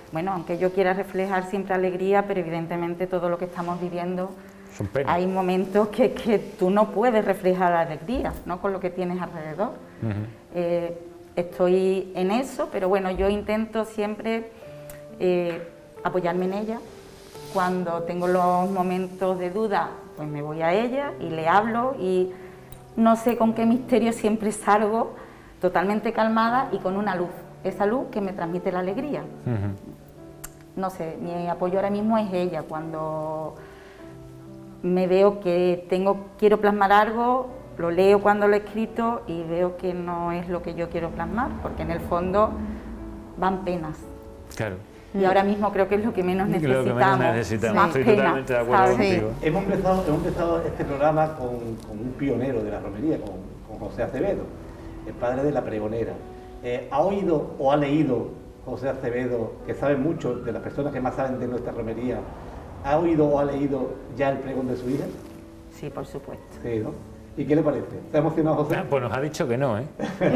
bueno, aunque yo quiera reflejar siempre alegría, pero evidentemente todo lo que estamos viviendo, son penas. Hay momentos que, que tú no puedes reflejar alegría, ¿no?, con lo que tienes alrededor. Uh-huh. eh, estoy en eso, pero bueno, yo intento siempre eh, apoyarme en ella. Cuando tengo los momentos de duda, pues me voy a ella y le hablo, y no sé con qué misterio siempre salgo totalmente calmada y con una luz, esa luz que me transmite la alegría. Uh-huh. No sé, mi apoyo ahora mismo es ella. Cuando me veo que tengo, quiero plasmar algo, lo leo cuando lo he escrito y veo que no es lo que yo quiero plasmar, porque en el fondo van penas. Claro. Y ahora mismo creo que es lo que menos necesitamos. Lo que menos necesitamos, más estoy pena, totalmente de acuerdo ¿sabes? contigo. Sí. Hemos, empezado, hemos empezado este programa con, con un pionero de la romería, con, con José Acevedo, el padre de la pregonera. Eh, ¿Ha oído o ha leído José Acevedo, que sabe mucho de las personas que más saben de nuestra romería, ha oído o ha leído ya el pregón de su hija? Sí, por supuesto. Sí, ¿no? ¿Y qué le parece? ¿Está emocionado José? Ah, pues nos ha dicho que no, ¿eh?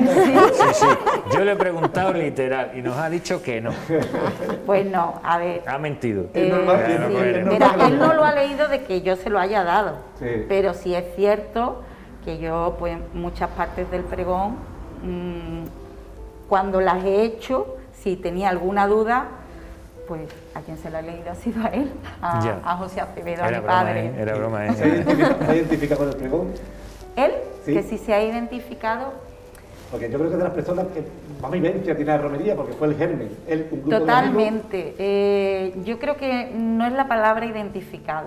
Sí, sí. Yo le he preguntado literal y nos ha dicho que no. Pues no, a ver. Ha mentido. Eh, normal, sí, es normal, es mira, normal. él no lo ha leído de que yo se lo haya dado, Sí. pero sí es cierto que yo, pues, muchas partes del pregón, mmm, cuando las he hecho, si tenía alguna duda, pues a quien se la ha leído ha sido a él, a, a José Acevedo, a mi padre. Eh, era broma, ¿eh? ¿Se identifica, ¿Se identifica con el pregón? Él, ¿Sí? que sí se ha identificado. Porque yo creo que es de las personas que más vivencia tiene la romería, porque fue el germen. Él, un grupo Totalmente. De amigos. Eh, yo creo que no es la palabra identificado.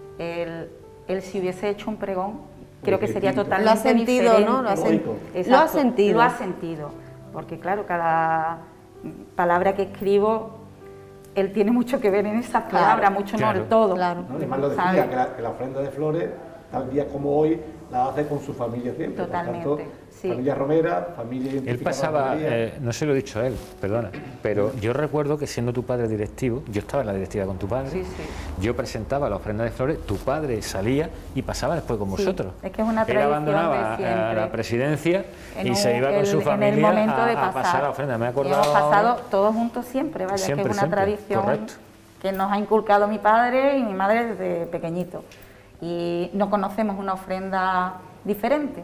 Él, él si hubiese hecho un pregón, creo que sería totalmente lo ha sentido, diferente. ¿no? Lo ha, sen Exacto, lo ha sentido. Lo ha sentido. Porque claro, cada palabra que escribo, él tiene mucho que ver en esas palabras, Claro, mucho claro. no el todo. Claro. ¿No? Además lo decía, ¿sabes? que la, que la ofrenda de flores, tal día como hoy, la hace con su familia siempre. Totalmente, Por tanto, sí. familia romera, familia Él identificada con la pasaba, romería. eh, no se lo he dicho a él, perdona, pero yo recuerdo que siendo tu padre directivo, yo estaba en la directiva con tu padre, Sí, sí. yo presentaba la ofrenda de flores, tu padre salía y pasaba después con Sí, vosotros. es que es una Él tradición abandonaba de a siempre. la presidencia En y un- se iba con el- su en familia el momento a, de a pasar pasar. la ofrenda. Me he Y acordado hemos pasado ahora. todos juntos siempre, vaya, Siempre, que es una siempre, tradición correcto. que nos ha inculcado mi padre y mi madre desde pequeñito. Y no conocemos una ofrenda diferente.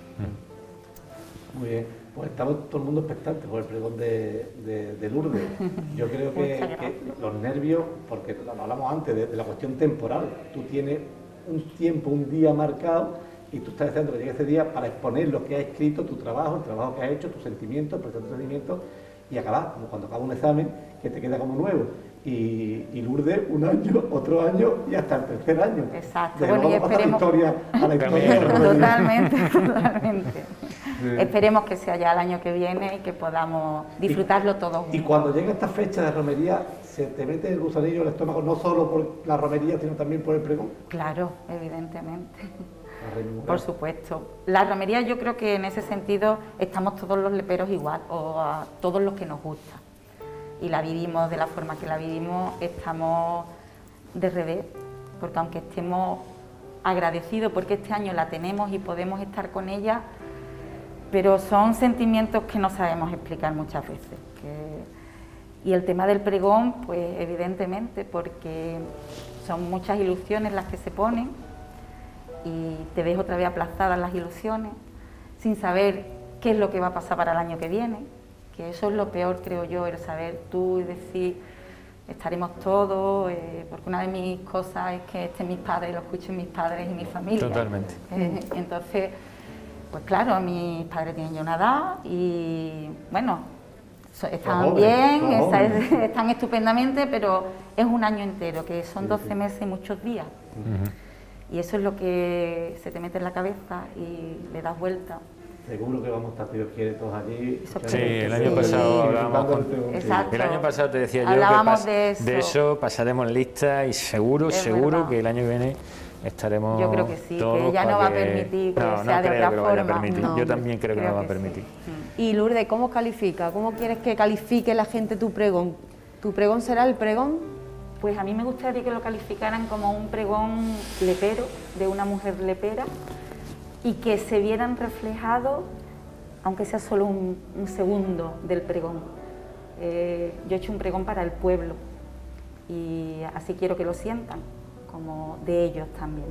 Muy bien, pues estamos todo el mundo expectante por el pregón de, de, de Lourdes. Yo creo que, Muchas gracias. que los nervios, porque lo hablamos antes de, de la cuestión temporal, tú tienes un tiempo, un día marcado y tú estás deseando que llegue ese día para exponer lo que has escrito, tu trabajo, el trabajo que has hecho, tus sentimientos, expresar tus sentimientos y acabar, como cuando acaba un examen que te queda como nuevo. Y, y Lourdes un año, otro año y hasta el tercer año. Exacto. De Bueno, y vamos a pasar esperemos- la historia, a la historia de la romería. Totalmente, totalmente. Sí. Esperemos que sea ya el año que viene y que podamos disfrutarlo todos juntos. Y cuando llega esta fecha de romería, ¿se te mete el gusanillo en el estómago no solo por la romería, sino también por el pregón? Claro, evidentemente. La reina mujer. Por supuesto. La romería, yo creo que en ese sentido estamos todos los leperos igual, o a todos los que nos gusta. Y la vivimos de la forma que la vivimos, estamos de revés, porque aunque estemos agradecidos porque este año la tenemos y podemos estar con ella, pero son sentimientos que no sabemos explicar muchas veces. Que... Y el tema del pregón, pues evidentemente, porque son muchas ilusiones las que se ponen y te ves otra vez aplazadas las ilusiones, sin saber qué es lo que va a pasar para el año que viene, que eso es lo peor, creo yo, el saber tú y decir, estaremos todos, eh, porque una de mis cosas es que estén mis padres, lo escuchen mis padres y mi familia. Totalmente. Eh, entonces, pues claro, mis padres tienen ya una edad y, bueno, so- están Son bien, jóvenes, son esa es- jóvenes. están estupendamente, pero es un año entero, que son doce meses y muchos días. Y eso es lo que se te mete en la cabeza y le das vuelta. Seguro que vamos a estar, si Dios quiere, todos allí. Sí, el año Sí. pasado hablábamos Disfrutando con... del pregón. Exacto. El año pasado te decía yo Hablábamos que pas- de eso. de eso pasaremos lista y seguro, Es seguro verdad. que el año que viene estaremos Yo creo que sí, que todos ella no para va a permitir que no, sea no de creo otra que lo vaya a forma. permitir. No. Yo también creo que no lo va a sí. permitir. Mm. Y Lourdes, ¿cómo califica? ¿Cómo quieres que califique la gente tu pregón? ¿Tu pregón será el pregón? Pues a mí me gustaría que lo calificaran como un pregón lepero, de una mujer lepera, y que se vieran reflejados, aunque sea solo un, un segundo del pregón, Eh, yo he hecho un pregón para el pueblo y así quiero que lo sientan, como de ellos también.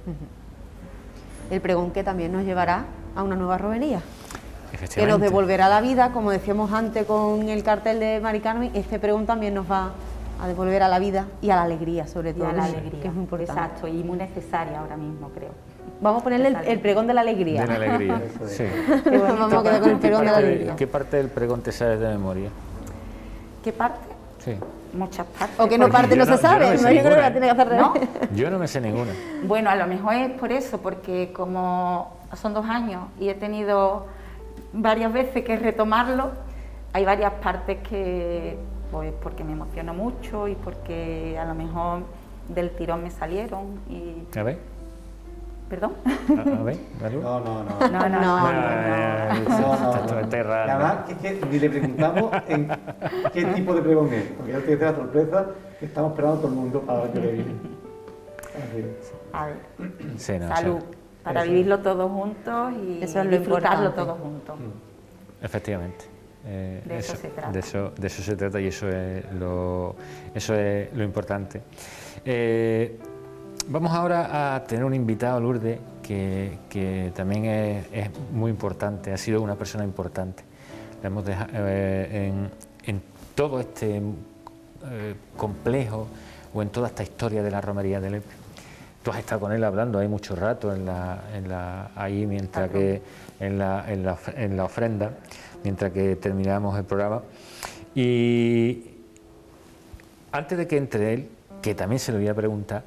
El pregón que también nos llevará a una nueva romería, que nos Efectivamente. devolverá la vida, como decíamos antes con el cartel de Mari Carmen. Este pregón también nos va a devolver a la vida y a la alegría, sobre Y todo, a la alegría, que es muy importante. exacto, y muy necesaria ahora mismo, creo. Vamos a ponerle el, el pregón de la alegría. De la alegría, sí. Qué bonito. Vamos a quedar con el pregón de la parte de- alegría. ¿Qué parte del pregón te sabes de memoria? ¿Qué parte? Sí. Muchas partes. O que no porque- parte no Yo no- se yo no sabe, me sé ¿no? Yo creo que ninguna, la tiene que hacer ¿No? revés. Yo no me sé ninguna. Bueno, a lo mejor es por eso, porque como son dos años y he tenido varias veces que retomarlo, hay varias partes que, pues porque me emociono mucho y porque a lo mejor del tirón me salieron y... A ver, ¿Perdón? a, a ver, Maru. No, no, no. No, no, no. No, no, no, no. no, No, no, está- no. está Y errado. además, que es que ni le preguntamos en qué tipo de pregón es, porque ya te dice la sorpresa que estamos esperando todo el mundo para el año que viene. Así. A ver, Sí, no, salud, o sea, para Eso. vivirlo todos juntos y Eso es lo disfrutarlo importante. todos juntos. efectivamente. Eh, De eso se trata. De eso, de eso se trata y eso es lo, eso es lo importante. Eh, vamos ahora a tener un invitado, Lourdes, que, que también es, es muy importante, ha sido una persona importante. La hemos dejado, eh, en, en todo este eh, complejo o en toda esta historia de la romería de Lepe. Tú has estado con él hablando ahí mucho rato en la, en la, ahí mientras que en la, en, la, en la ofrenda, mientras que terminamos el programa. Y antes de que entre él, que también se lo voy a preguntar,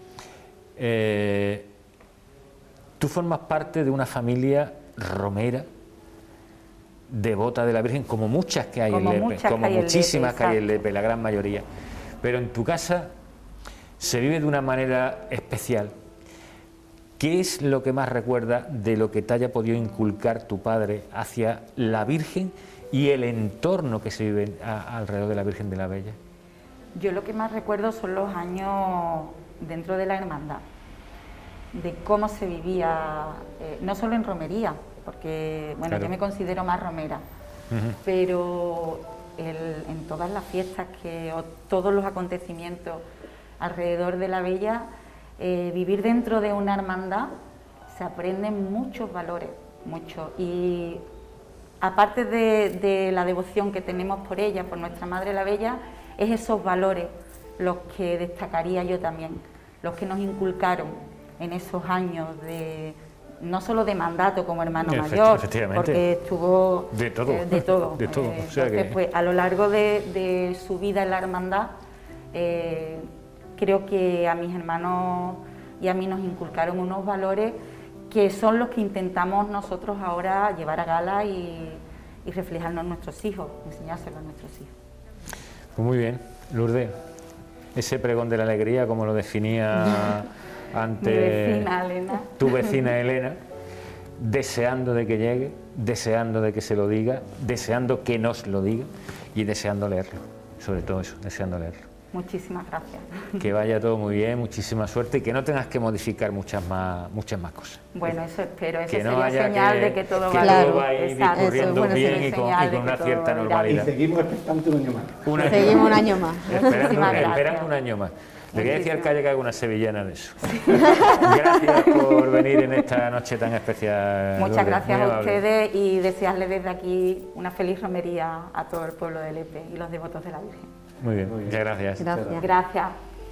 eh, tú formas parte de una familia romera, devota de la Virgen, como muchas que hay Como en Lepe, muchas como que hay en muchísimas Lepe, que hay en exacto. Lepe, la gran mayoría. Pero en tu casa se vive de una manera especial. ¿Qué es lo que más recuerda de lo que te haya podido inculcar tu padre hacia la Virgen y el entorno que se vive a- alrededor de la Virgen de la Bella? Yo lo que más recuerdo son los años dentro de la hermandad, de cómo se vivía, eh, no solo en romería, porque bueno, Claro. yo me considero más romera, Ujú. pero el- en todas las fiestas que, o todos los acontecimientos alrededor de la Bella, eh, vivir dentro de una hermandad se aprenden muchos valores, muchos. Y aparte de, de la devoción que tenemos por ella, por nuestra Madre la Bella, es esos valores los que destacaría yo también, los que nos inculcaron en esos años de no solo de mandato como hermano Efecti- mayor, efectivamente. porque estuvo De todo. eh, de todo. De todo, Eh, o sea entonces, que- pues, a lo largo de, de su vida en la hermandad, eh, creo que a mis hermanos y a mí nos inculcaron unos valores que son los que intentamos nosotros ahora llevar a gala y, y reflejarnos en nuestros hijos, enseñárselos a nuestros hijos. Pues muy bien, Lourdes, ese pregón de la alegría, como lo definía antes Mi vecina, Elena. tu vecina Elena, deseando de que llegue, deseando de que se lo diga, deseando que nos lo diga y deseando leerlo, sobre todo eso, deseando leerlo. Muchísimas gracias. Que vaya todo muy bien, muchísima suerte y que no tengas que modificar muchas más, muchas más cosas. Bueno, eso espero, eso Que no sería haya señal que- de que todo que va todo bien. va a ir Exacto, discurriendo eso es bien una y con- señal y con de una que todo cierta va a ir normalidad. Y seguimos expectantes un año más. Un año Seguimos más. un año más. Esperando, Muchísimas gracias. esperando un año más. Le voy a decir al Muchísimas. calle que haga una sevillana de eso. Gracias por venir en esta noche tan especial. Muchas Lourdes, gracias muy a amable. ustedes y desearles desde aquí una feliz romería a todo el pueblo de Lepe y los devotos de la Virgen. Muy bien, muchas gracias. Gracias. Gracias.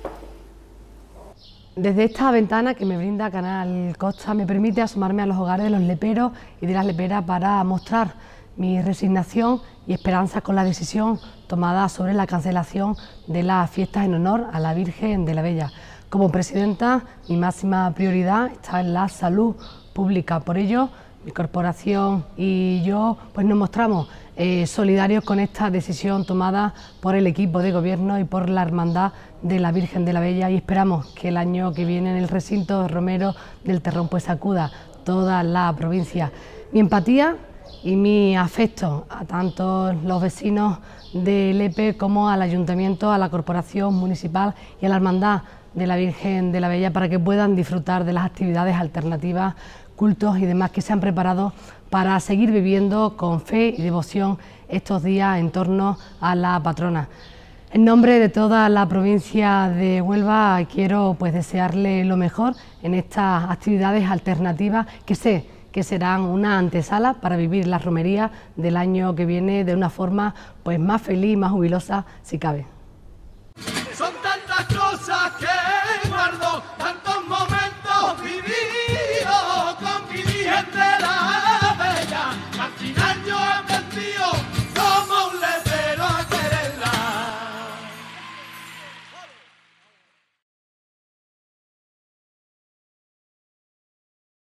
Desde esta ventana que me brinda Canal Costa me permite asomarme a los hogares de los leperos y de las leperas para mostrar mi resignación y esperanza con la decisión tomada sobre la cancelación de las fiestas en honor a la Virgen de la Bella. Como presidenta, mi máxima prioridad está en la salud pública. Por ello, mi corporación y yo pues nos mostramos eh, solidarios con esta decisión tomada por el equipo de gobierno y por la Hermandad de la Virgen de la Bella y esperamos que el año que viene en el recinto romero del Terrón pues acuda toda la provincia. Mi empatía y mi afecto a tanto los vecinos de Lepe como al Ayuntamiento, a la Corporación Municipal y a la Hermandad de la Virgen de la Bella para que puedan disfrutar de las actividades alternativas cultos y demás que se han preparado para seguir viviendo con fe y devoción estos días en torno a la patrona. En nombre de toda la provincia de Huelva quiero pues desearle lo mejor en estas actividades alternativas que sé que serán una antesala para vivir la romería del año que viene de una forma pues más feliz, más jubilosa si cabe.